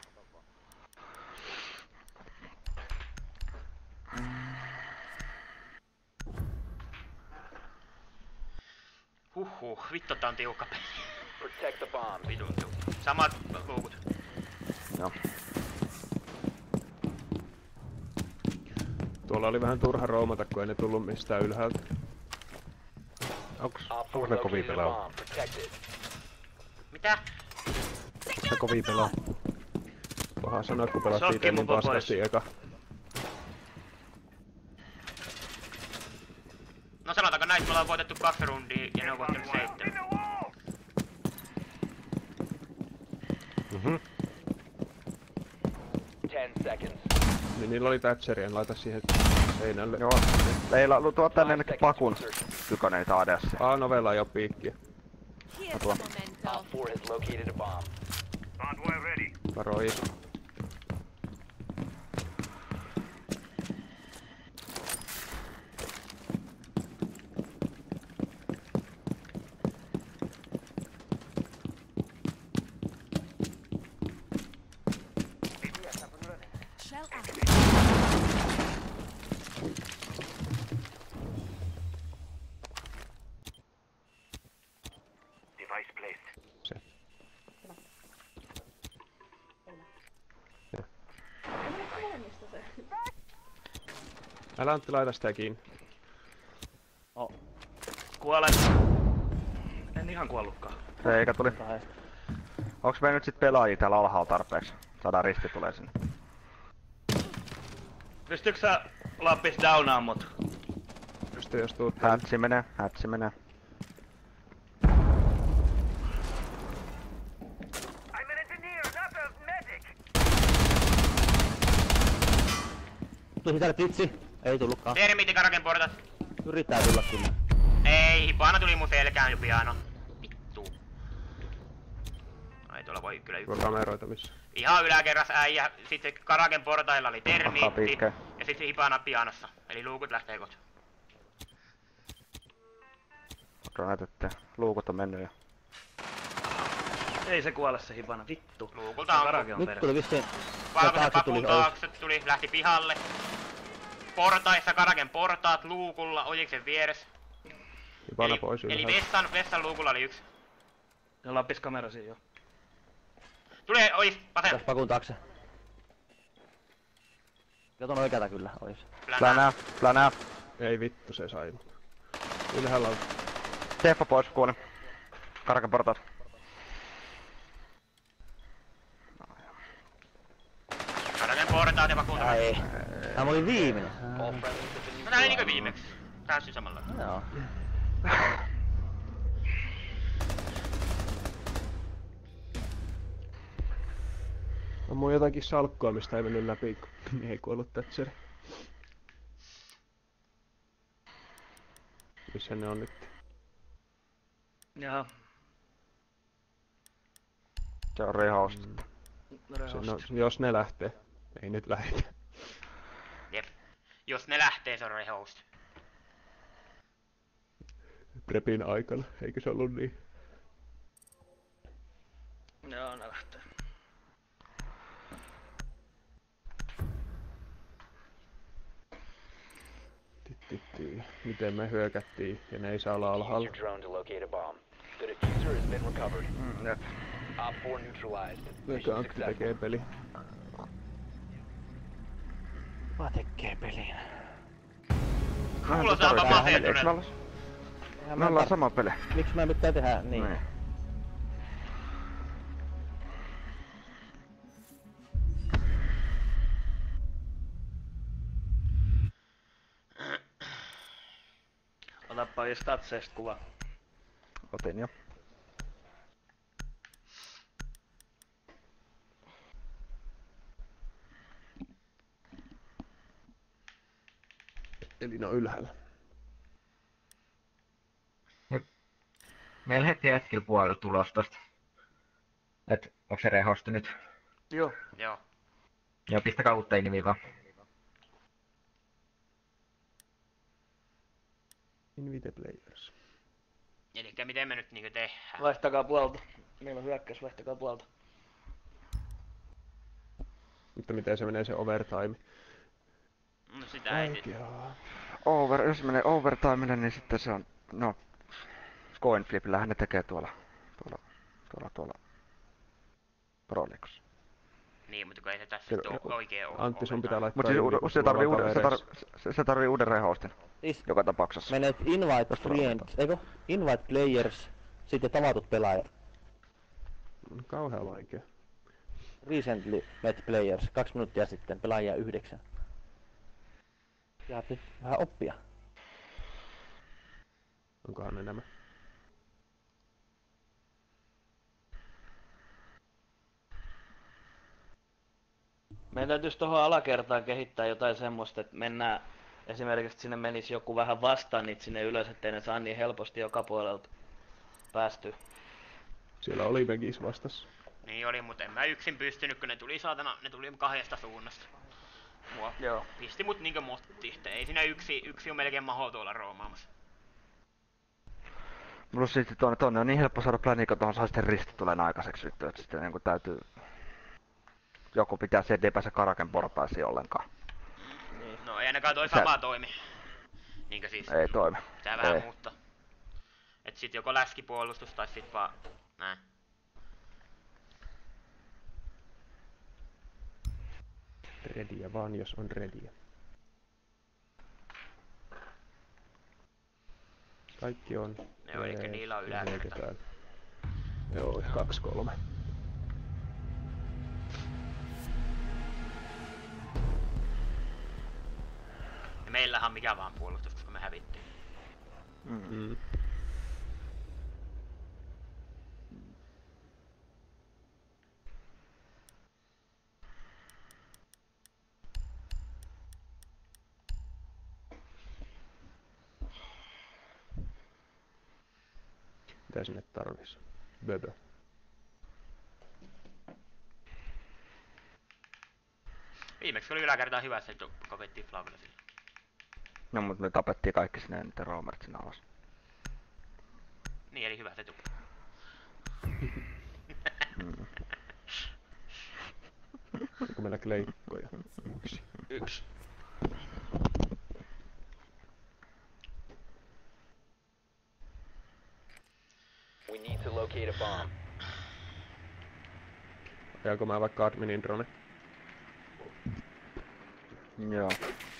Vittu tää on tiukka peli. Protect the bomb. Vitun tiukka. Samat luukut. Joo. Tuolla oli vähän turha roomata, kun ei ne tullut mistään ylhäältä. Onks ne kovia pelaa? Mitä? Onks ne kovia pelaa? Paha sanoa, kun pelattiin teemin paskasti eka. No sanotaanko näin, me ollaan voitettu 2 rundia ja ne on voittanut 7. Mhm. 10 seconds. Niin niillä oli Thatcheri, en laita siihen seinälle. Joo. Leila, tuo tänne ennenkin pakun. Tyköneitä ADS. Novella ei oo piikkiä. Op 4 has located a bomb. Varoi. Älä Antti laita sitä kiinni. Kuolen. En ihan kuollutkaan. Se eikä tuli. Onks me nyt sit pelaajia täällä alhaalla tarpeeksi? Saadaan risti tulee sinne. Pystytkö sä Lappis downaan mut? Pystyy jos tuut. Hätsi menee. Tuli täällä pitsi. Ei tullutkaan. Termiitti Karaken portat. Yrittää tulla kyllä. Ei, Hipana tuli mun selkään jo piano. Vittu. Ai tuolla voi kyllä yksi. Kameroita missä? Ihan yläkerras äijä. Sitten Karaken portailla oli termiitti. Ja sitten Hipana pianossa. Eli luukut lähtee kotiin. Näytätte. Luukut on mennyt jo. Ei se kuole se Hipana, vittu. Luukulta on Nyt tuli vissiin. Valkoisen pakun taakse tuli, lähti pihalle. Portaissa Karaken portaat luukulla, Ojiksen vieressä. Hipana pois Eli ylhäältä. vessan luukulla oli yksi. Ja Lappis kamera siinä jo. Tulee Ojis, vasen. Tässä pakun taakse. Joton oikeata kyllä ois. Plänää. Ei vittu se sai. Ylhäällä on. Deffa pois kuoli. Karaken portaat. Karaken portaat ja vakuuta. Ei. Tämä oli viimeinen. No nää oli niinkö viimeksi. Täysin samalla. Joo. On mun jotakin salkkua, mistä ei mennyt läpi, kun ei kuollut Thatcheri. Missä ne on nyt? Jaha. Se on rehost. No, jos ne lähtee. Ei nyt lähetä. Jep. Jos ne lähtee, se on rehost. Prepin aikana, eikö se ollut niin? Joo, ne lähtee. Miten me hyökättiin ja ne ei saa olla alhaalla? Vegaantti tekee peli. Kuka tekee peliin? Kuulostaanpa masentuneelta. Me ollaan sama peli. Miksi mä pitää tehdä niin? Niin. Otappa statseista kuva. Otin jo. Eli ne on ylhäällä. Meillä heti hetkellä puolella tulos tosta. Et onks se rehosti nyt? Joo. Joo. Joo, pistäkää uutta nimiä vaan. Invite players. Elikkä miten me nyt niinku tehdään? Vaihtakaa puolta. Meillä on hyökkäys, vaihtakaa puolta. Mutta miten se menee se overtime? No sitä ei Jos menee overtimelle, niin sitten se on... No... Coin flipillähän ne tekee tuolla Prolix. Niin, mutta kun ei se tässä ole oikee ole. Antti, sun pitää laittaa... Mut siis se tarvii uuden rehostin. Joka tapauksessa. Menet invite friends, eikö? Invite players, sitten tavatut pelaajat. Kauhean vaikea. Recently met players, 2 minuuttia sitten, pelaajia 9. Ja nyt vähän oppia. Onkohan ne nämä? Meidän täytyisi tohon alakertaan kehittää jotain semmoista, että mennään esimerkiksi, että sinne menisi joku vähän vastaan niitä sinne ylös, ettei ne saa niin helposti joka puolelta päästyä. Siellä oli Megis vastassa. Niin oli, mutta en mä yksin pystynyt, kun ne tuli saatana, ne tuli 2 suunnasta. Mua Joo. Pisti mut niinkö motti, että ei siinä yksi on melkein mahdoton olla roomaamassa. Plus sitten tonne on niin helppo saada pläniä, kun tohon saa sitten risti tuleen aikaiseksi nyt, että sitten niinku täytyy... Joku pitää se, ettei pääse Karaken portaisiin ollenkaan. Niin. No ei ainakaan toi sama toimi. Niinkö siis? Ei toimi. Pitää vähän muuttaa. Et sit joko läskipuolustus tai sit vaan... Näin. Rediä vaan, jos on rediä. Kaikki on. Joo, elikkä niillä on yläkerta. Joo, 2-3. Ja meillähän on mikä vaan puolustus, koska me hävittiin. Mm. Mitä sinne tarvis? Böbö. Viimeksi oli yläkertaan hyvä, että kopettiin Flavilla sille. No mut me tapettiin kaikki sinne niitä roomert sinne alas. Niin, eli hyvä setu. Onko meillä kleikkoja? Yksi. We need to locate a bomb. Ajaanko mä vaikka adminin drone? Joo.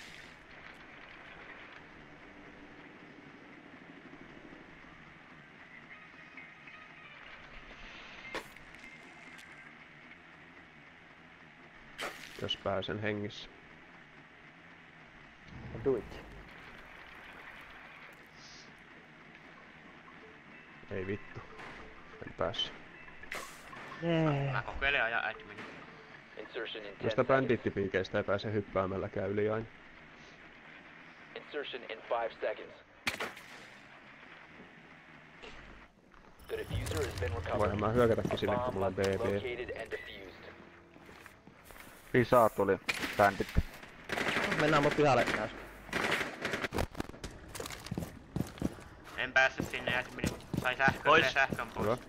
Jos pääsen hengissä. Do it. Ei vittu. En päässyt. Mä kokeilen ajaa adminin. Insertion in 10 Noista seconds. bandittipiikeistä ei pääse hyppäämälläkään yli aina. Insertion in 5 seconds. diffuser has been recovered. Voinhan mä hyökätäkin A sinne, kun bomb mulla on must be BB. located and defused. Visaa tuli. Bändit. Mennään mun pihalle taas. En päässyt sinne ja sai sähkön pois. Hyvä.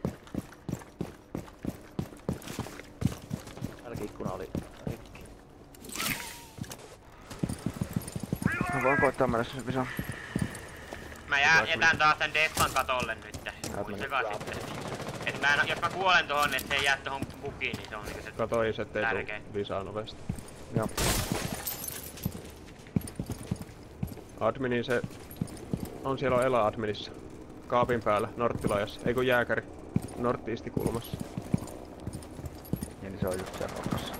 Tälläkin ikkuna oli rikki. Mä voin koittaa mennä sen Visaa. Mä jätän taas tän Deffan katolle nyt. Muistakaa sitten. Et jos mä kuolen tohon, et se ei jää tohon bukiin, niin se on niinku se Katoi, ettei tärkein. tuu Visaan ovesta. Joo. Admini se... On siellä Ela-adminissa. Kaapin päällä, Norttilajassa. Ei kun jääkäri. North-Easti kulmassa. Niin se on just siellä nokassa.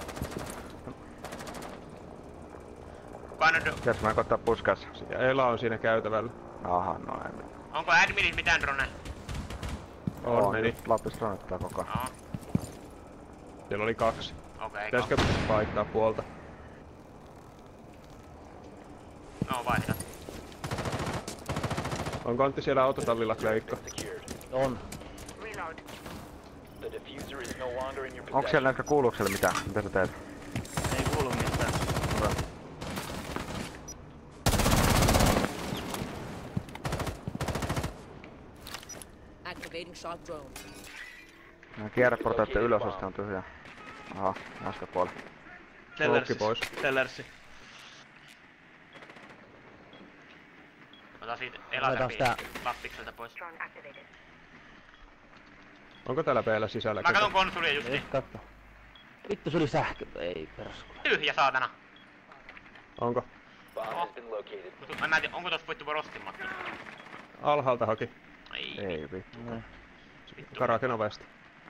Pitäis mä koittaa puskassa? Ja Ela on siinä käytävällä. Aha, no ei mitään. Onko adminit mitään drone? On, meni. Lappis dronettaa koko ajan. Siellä oli 2. Okei, Pitäisikö vaihtaa puolta? No vaihda. Onko Antti siellä autotallilla Kleikka? On. The diffuser is no longer in your Onko siellä näitä kuuluukselle mitään? Mitä sä teet? Ei kuulu mitään. Hyvä. Activating shock drone. Kierreportaiden ylösosta on tyhjä. Aha, äsken puoli. Luukki pois. Tellersi. Ota siitä elätäpi lappikselta pois. Onko täällä peillä sisällä? Mä katon konsulia justi. Katso. Vittu, se oli sähkö. Ei perskule. Tyhjä saatana. Onko? Mä en tiedä, onko tossa voittu rostimattu? Alhaalta haki. Ei vittu. Karaken ovesta.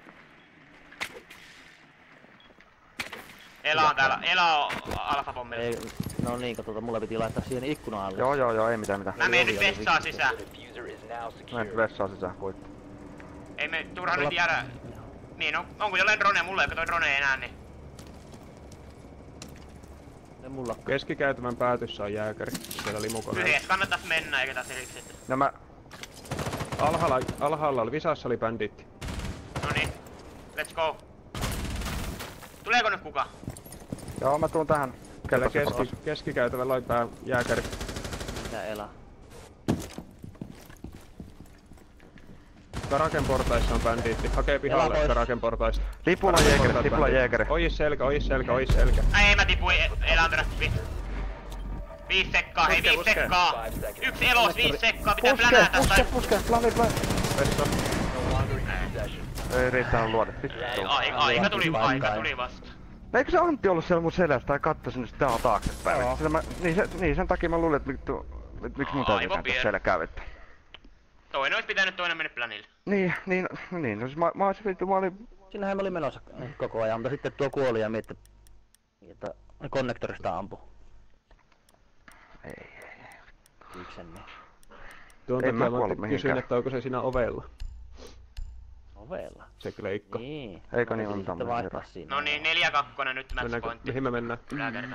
Ela on täällä. Ela on alfapommilla. Ei, no niin, katsotaan, mulle piti laittaa siihen ikkunan alle. Joo, ei mitään. Mä menen nyt vessaan sisään. Menen vessaan sisään, voit. Ei me turha nyt jäädä. Niin, onko jollain drone? Mulla ei oo toi drone enää, niin. Mulla. Keskikäytävän päätyssä on jääkäri. Siellä limukoneella. Tyhjäs kannattais mennä eikä taas erikseen. No mä... Alhaalla oli, Visassa oli banditti. Noniin. Let's go. Tuleeko nyt kuka? Joo, mä tuun tähän. Keskikäytävällä oli pää jääkäri. Mitä elää? Karaken portaissa on banditti. Hakee pihalle Karaken portaista. Lipulla jääkäri. Ois selkä. Ei mä tipuin elän perästi. 5 sekkaa, hei 5 sekkaa! Yksi elos, 5 sekkaa, pitää plänää tästä. Puske, plani. Ei riittänyt luoda. Aika tuli vasta. Eikö se Antti ollut siellä mun selässä tai kattosin nyt täällä taaksepäin? Niin sen takia mä luulin, että miksi mun täytyy tässä siellä kävettä. Toinen olisi pitänyt toinen mennä planille. Niin, no siis mä olisin vittu, mä olin... Sinnehän mä olin menossa koko ajan, mutta sitten tuo kuoli ja mietti, että konnektorista ampu. Ei. Yksenne. Tuon takia mä kysyn, että onko se siinä ovella. Ovella? Se Kleikka. Niin. Eikö niin on tämmönen? No niin, 4-2 nyt matchpointti. Mihin me mennään? Yläkerta.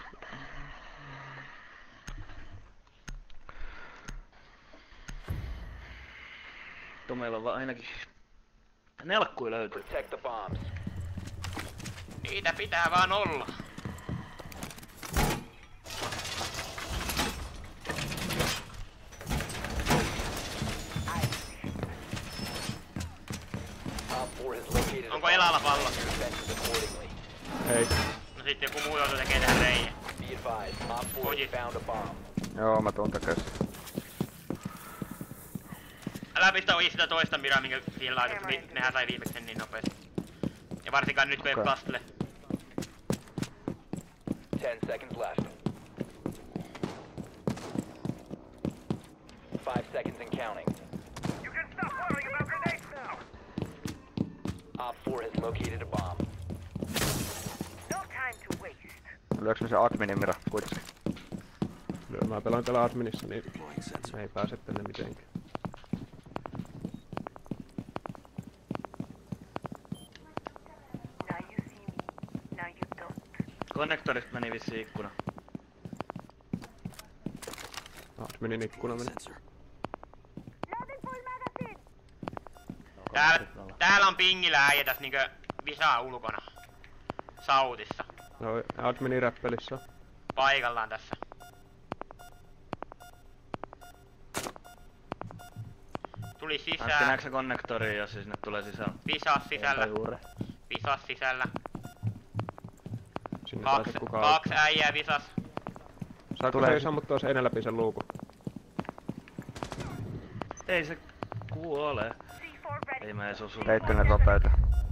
Tuo meillä on vaan ainakin... Nelkkui löytyy. Protect the bombs. Niitä pitää vaan olla. Onko Elalla pallo? Ei. No sitten joku muu joutuu tekee tähän reijä. Ojit. Joo, mä tuun takas. Älä pistä oji sitä toista miraa, minkä siihen laitat, nehän sai viimeksi niin nopeesti. Ja varsinkaan nyt kun ei kastle. 10 seconds left. 5 seconds and counting. You can stop worrying about grenades now! Op 4 has located a bomb. No time to waste. Lyöks me se adminin mira kuitenkin? Mä pelaan täällä adminissa, niin me ei pääse tänne mitenkään. Konnektorista meni vissiin ikkuna. Adminin ikkuna meni. Täällä on pingillä äijä tässä niinkö Visaa ulkona. Sautissa. No, admini räppelissä. Paikallaan tässä. Tuli Antti, sisään. näetkö sä konnektoriin, jos se sinne tulee sisään? Visas sisällä. Juuri. Visas sisällä. Sinne pääse kukaan. Kaksi äijää visas. Saatko se sammuttaa sen läpi sen luukun? Ei se kuole. Ei mä ees osu. Heitte ne ropeita.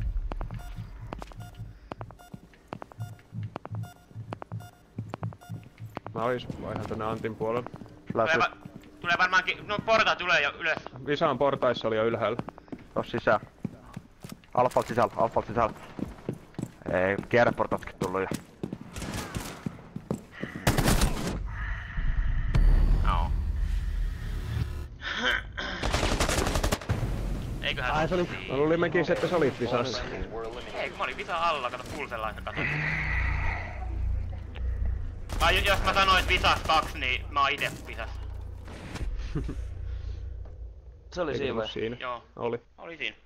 Mä vaihan tonne Antin puolelle. Tulee varmaankin, no porta tulee jo ylös. Visaan portaissa oli jo ylhäällä. Tos sisään. Alfalt sisällä. Ei, kierreportatkin tullu jo. No. Eiköhän Ai se oli... Mä luulin mekin se, että sä olit visassa. Ei, kun mä olin visa alla, kato pulsella ja kato. Tai jos mä sanoin, että visas 2, niin mä oon ite visas. Se oli siinä vai? Siinä. Joo. Oli. Oli siinä.